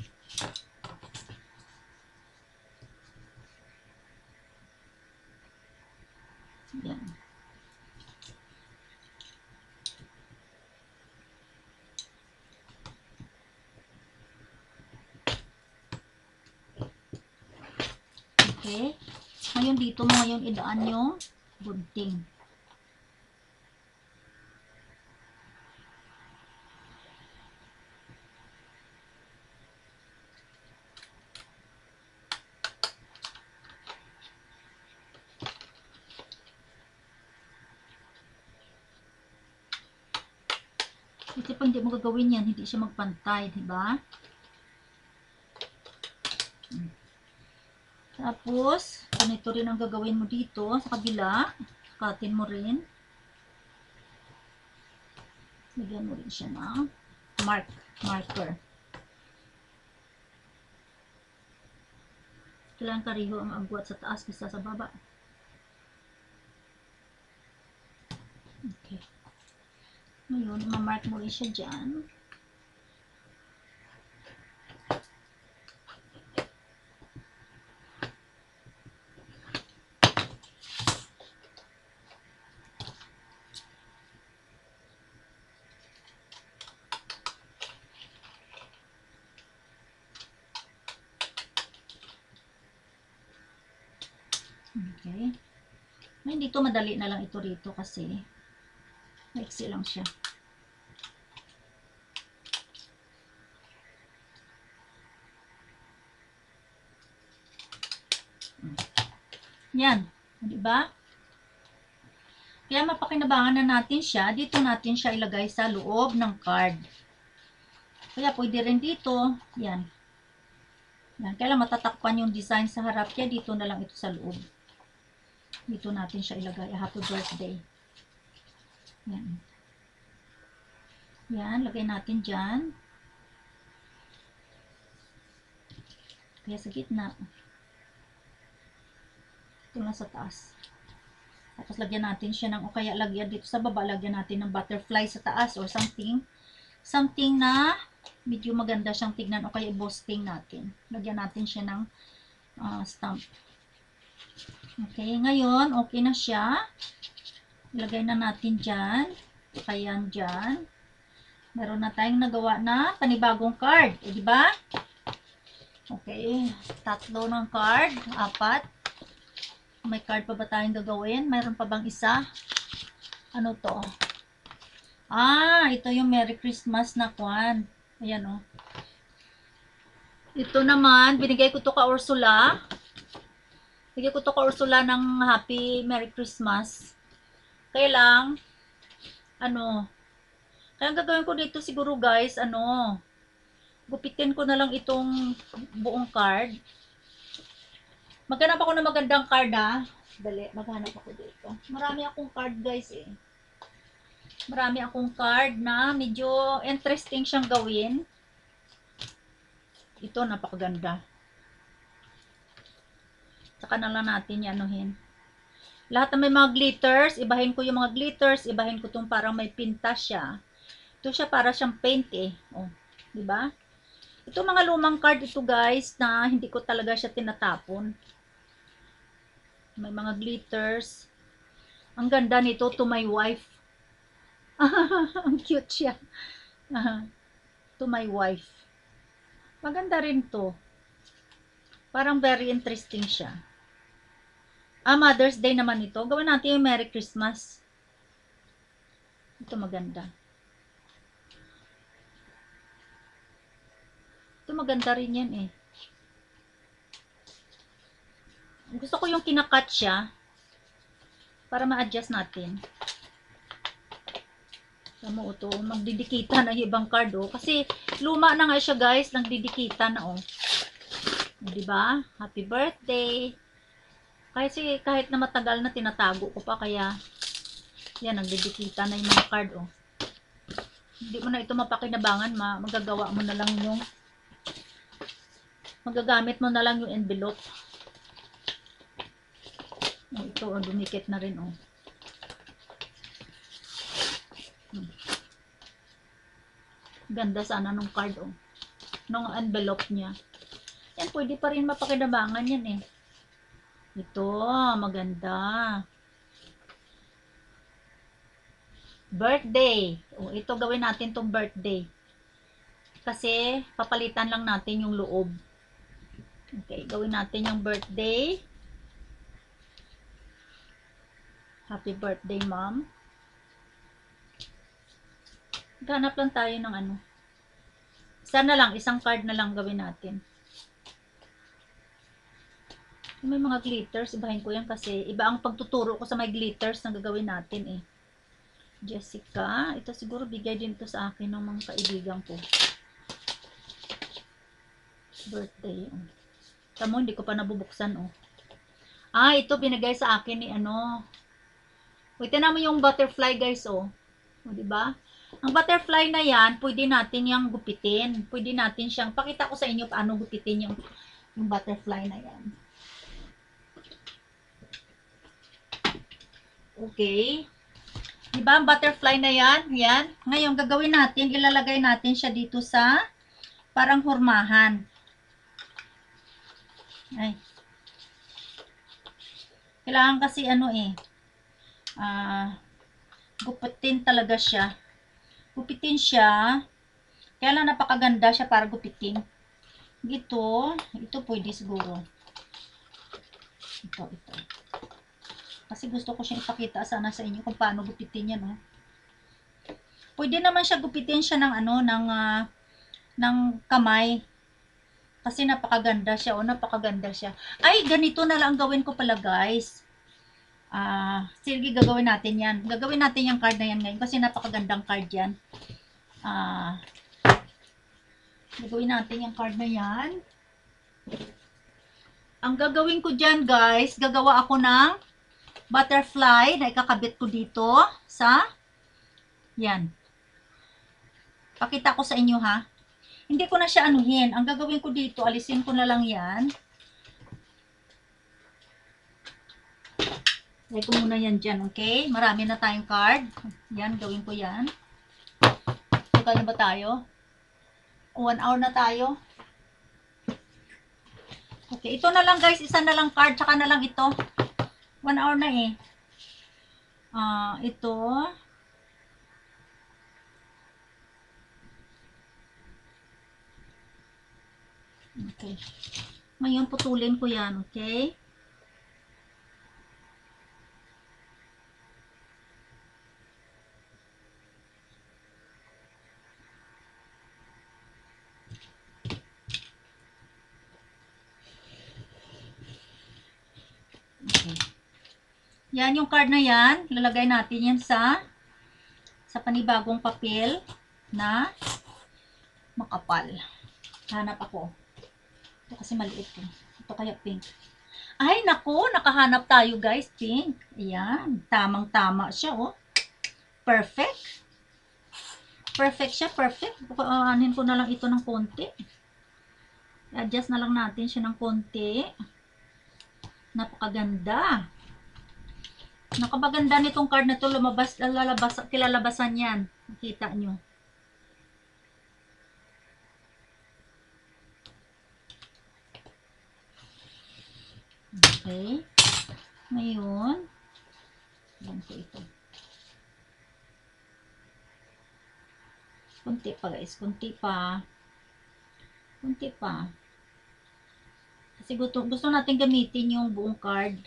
Ayan. Okay. Ngayon dito mo ngayon idaan yung gunting. Kasi pag hindi mo gagawin yan, hindi siya magpantay, diba? Tapos, ganito rin ang gagawin mo dito sa kabila. Katin mo rin. Lagyan mo rin siya ng mark, marker. Kailangan kariho ang agwat sa taas kaysa sa baba. Okay. Ngayon, ma-mark mo rin siya dyan. Okay. Ngayon dito madali na lang ito rito kasi maiksi lang siya. Yan. Diba? Kaya mapakinabangan na natin siya. Dito natin siya ilagay sa loob ng card. Kaya pwede rin dito. Yan. Yan. Kaya lang matatakpan yung design sa harap. Kaya dito na lang ito sa loob. Dito natin siya ilagay. Happy birthday. Yan. Yan. Lagay natin dyan. Kaya sa gitna. Ito lang sa taas. Tapos lagyan natin siya ng, o kaya lagyan dito sa baba, lagyan natin ng butterfly sa taas or something. Something na medyo maganda siyang tignan o kaya boosting natin. Lagyan natin siya ng uh, stamp. Okay, ngayon, okay na siya. Ilagay na natin dyan. Kaya dyan. Meron na tayong nagawa na panibagong card. Eh, diba? Okay, tatlo ng card. Apat. May card pa ba tayong gagawin? Mayroon pa bang isa? Ano to? Ah, ito yung Merry Christmas na kwan. Ayan o. Oh. Ito naman, binigay ko to ka Ursula. Binigay ko to ka Ursula ng Happy Merry Christmas. Kaya lang, ano, kaya gagawin ko dito siguro guys, ano, gupitin ko na lang itong buong card. Maghanap ako ng magandang card ha. Dali, maghanap ako dito. Marami akong card guys eh. Marami akong card na medyo interesting siyang gawin. Ito, napakaganda. Saka na lang natin yanuhin. Lahat na may mga glitters, ibahin ko yung mga glitters, ibahin ko itong parang may pinta siya. Ito siya para siyang paint eh. Oh, diba? Ito mga lumang card ito guys na hindi ko talaga siya tinatapon. May mga glitters. Ang ganda nito, to my wife. Ang cute siya. To my wife. Maganda rin to. Parang very interesting siya. Ah, Mother's Day naman ito. Gawin natin yung Merry Christmas. Ito maganda. Ito maganda rin yan eh. Gusto ko yung kinakat siya para ma-adjust natin. Tama o to, magdidikita na yung ibang card oh. Kasi luma na nga siya guys, nagdidikita na oh. Diba? Happy birthday. Kasi kahit na matagal na tinatago ko pa kaya yan, nagdidikita na yung mga card oh. Hindi mo na ito mapakinabangan, ma magagawa mo na lang yung magagamit mo na lang yung envelope. Oh, ito, oh, dumikit na rin, oh. Hmm. Ganda sana nung card, oh. Nung envelope niya. Yan, pwede pa rin mapakinabangan yan, eh. Ito, maganda. Birthday. Oh, ito gawin natin tong birthday. Kasi, papalitan lang natin yung loob. Okay, gawin natin yung birthday. Happy birthday, ma'am. Ganap lang tayo ng ano. Isa na lang, isang card na lang gawin natin. May mga glitters, ibahin ko yan kasi iba ang pagtuturo ko sa may glitters na gagawin natin eh. Jessica, ito siguro bigay din to sa akin ng mga kaibigan ko. Birthday. Oh. Tamo, hindi ko pa nabubuksan oh. Ah, ito binigay sa akin ni ano. Wait, na mo yung butterfly guys oh. O, diba? Ang butterfly na yan, pwede natin yung gupitin. Pwede natin siyang, pakita ko sa inyo paano gupitin yung, yung butterfly na yan. Okay. Diba ang butterfly na yan? Yan. Ngayon, gagawin natin, ilalagay natin siya dito sa parang hurmahan. Ay. Kailangan kasi ano eh, ah, gupitin talaga siya. Gupitin siya. Kaya lang napakaganda siya para gupitin. Ito, ito pwede siguro. Ito, ito. Kasi gusto ko siyang ipakita sana sa inyo kung paano gupitin yan, oh. Pwede naman siya gupitin siya ng ano, ng uh, ng kamay. Kasi napakaganda siya, oh, napakaganda siya. Ay, ganito na lang gawin ko pala, guys. Ah, uh, sige, gagawin natin 'yan. Gagawin natin yung card na 'yan ngayon kasi napakagandang card 'yan. Ah, uh, gagawin natin yung card na 'yan. Ang gagawin ko diyan, guys, gagawa ako ng butterfly na ikakabit ko dito sa yan. Pakita ko sa inyo ha. Hindi ko na siya anuhin. Ang gagawin ko dito, alisin ko na lang yan. Lagay ko muna yan dyan, okay? Marami na tayong card. Yan, gawin ko yan. Tugal na ba tayo? One hour na tayo. Okay, ito na lang guys. Isa na lang card, tsaka na lang ito. One hour na eh. Ah, uh, ito. Okay. Ngayon, putulin ko yan, okay? Okay. Yan yung card na yan. Lalagay natin yan sa sa panibagong papel na makapal. Hanap ako. Ito kasi maliit ko. Ito kaya pink. Ay, naku, nakahanap tayo guys. Pink. Ayan. Tamang-tama siya, oh. Perfect. Perfect siya, perfect. Anin ko na lang ito ng konti. I-adjust na lang natin siya ng konti. Napakaganda. Nakapaganda nitong card na to, lumabas, lalabas, kilalabasan yan. Nakita nyo. Okay. Ngayon, yan ko ito. Kunti pa guys, kunti pa. Kunti pa. Kasi gusto, gusto natin gamitin yung buong card.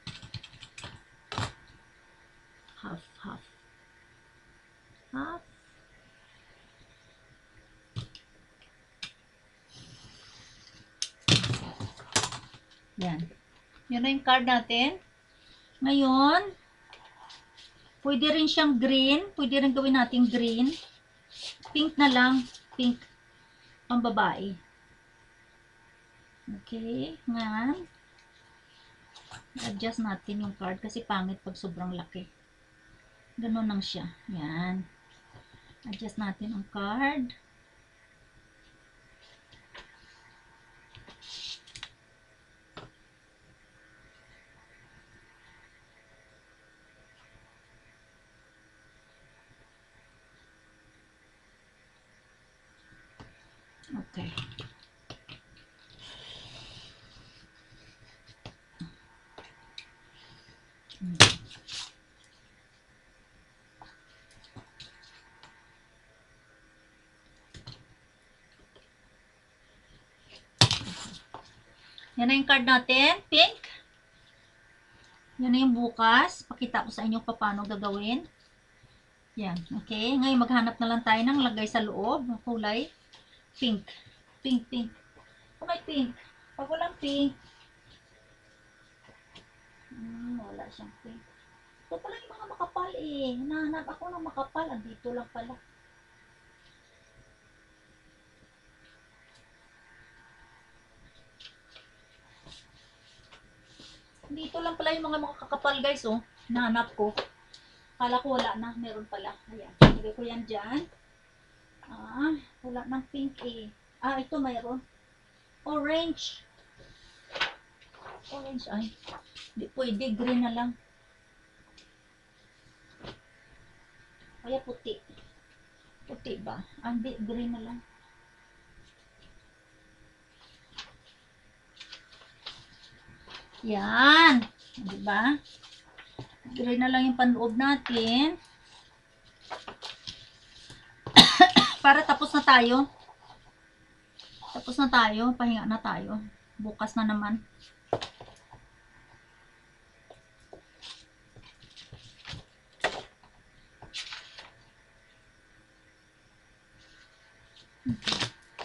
Half, half. Half. Yan. Yan na yung card natin. Ngayon, pwede rin siyang green. Pwede rin gawin natin green. Pink na lang. Pink. Ang babae. Okay. Ngayon, adjust natin yung card kasi pangit pag sobrang laki. Ganun lang siya. Yan. Adjust natin ang card. Okay. Yan na yung card natin, pink. Yan na yung bukas. Pakita ko sa inyo pa paano gagawin. Yan, okay. Ngayon maghanap na lang tayo ng lagay sa loob. Kulay pink. Pink, pink. Kung may pink. Pag walang pink, hmm, wala siyang pink. Ito pala yung mga makapal eh. Hinahanap ako ng makapal. Andito lang pala. Dito lang pala yung mga makakapal guys oh. Hinahanap ko. Kala ko wala na. Meron pala. Ayan. Ilagay ko yan dyan. Ah, wala ng pink eh. Ah, ito mayroon. Orange. Orange ay. Hindi pwede. Green na lang. Kaya puti. Puti ba? Ah, hindi. Green na lang. Yan. Diba? Green na lang yung panloob natin. Para tapos na tayo. Tapos na tayo. Pahinga na tayo. Bukas na naman. Okay.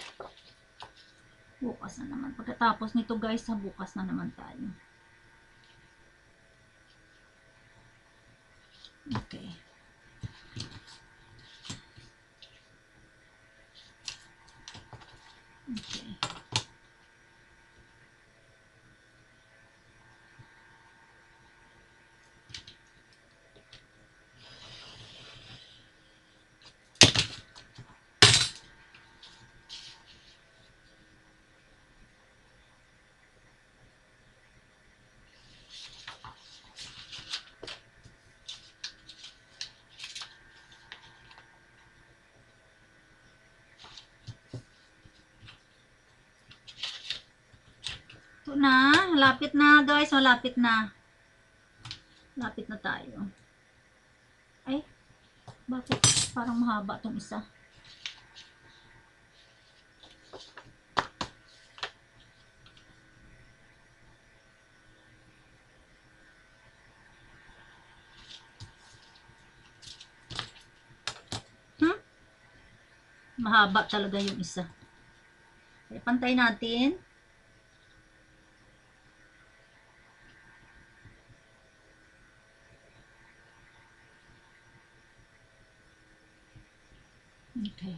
Bukas na naman. Pagkatapos nito guys, sa bukas na naman tayo. Okay. Okay. Ito na. Malapit na guys. Malapit na. Malapit na tayo. Ay. Bakit? Parang mahaba itong isa. Hmm? Mahaba talaga yung isa. Okay, pantay natin. Okay.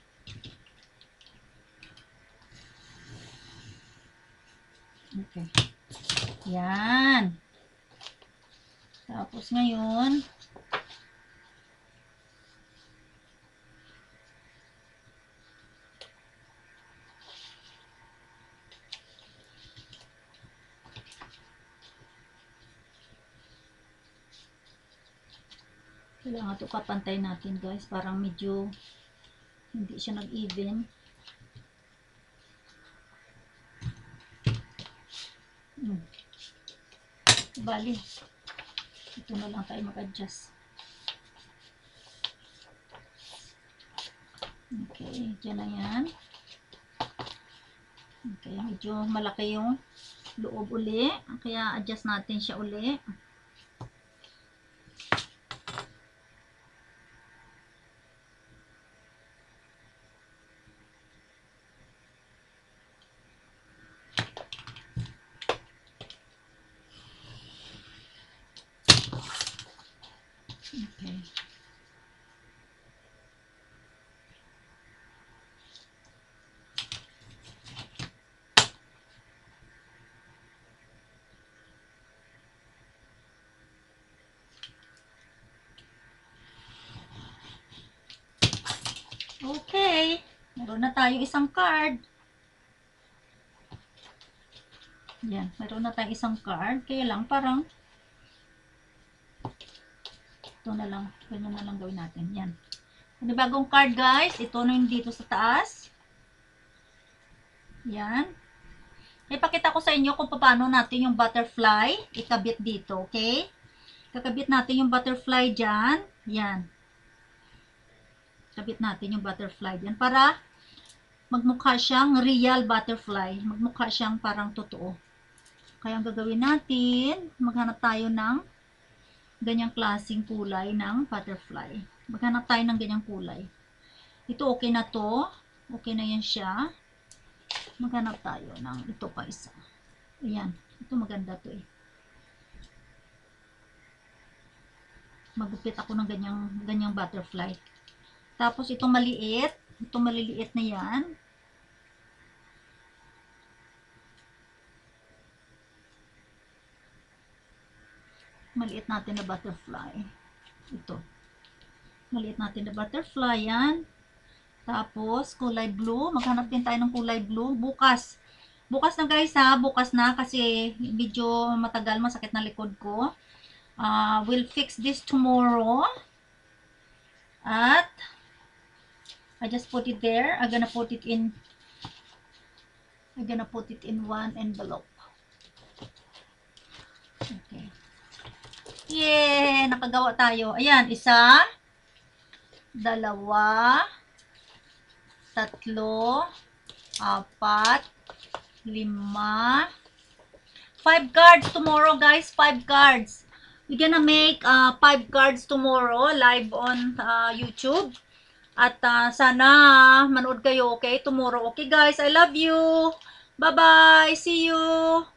Okay. Yan. Tapos ngayon, kailangan ito papantay natin guys. Parang medyo hindi siya nag-even. Hmm. Bali. Ito na lang tayo mag-adjust. Okay, dyan na yan. Okay, medyo malaki yung loob uli. Kaya adjust natin siya uli. Okay. Okay. Meron na tayo isang card. Yan. Meron na tayong isang card. Kaya lang parang ito na lang. Ganyan na lang gawin natin. Yan. Yung bagong card guys. Ito na yung dito sa taas. Yan. Ipakita ko sa inyo kung paano natin yung butterfly ikabit dito, okay? Kakabit natin yung butterfly dyan. Yan. Kabit natin yung butterfly dyan para magmukha siyang real butterfly. Magmukha siyang parang totoo. Kaya ang gagawin natin, maghanap tayo ng ganyang klaseng kulay ng butterfly. Maghanap tayo ng ganyang kulay. Ito okay na to. Okay na yan siya. Maghanap tayo ng ito pa isa. Ayan. Ito maganda to eh. Magupit ako ng ganyang, ganyang butterfly. Tapos itong maliit. Itong maliliit na yan. Maliit natin na butterfly. Ito. Maliit natin na butterfly yan. Tapos, kulay blue. Maghanap din tayo ng kulay blue. Bukas. Bukas na guys ha. Bukas na kasi medyo matagal. Masakit na likod ko. Uh, we'll fix this tomorrow. At, I just put it there. I'm gonna put it in, I'm gonna put it in one envelope. Okay. Yay! Nakagawa tayo. Ayan, isa, dalawa, tatlo, apat, lima, five cards tomorrow, guys. Five cards. We're gonna make uh, five cards tomorrow live on uh, YouTube. At uh, sana manood kayo, okay? Tomorrow. Okay, guys. I love you. Bye-bye. See you.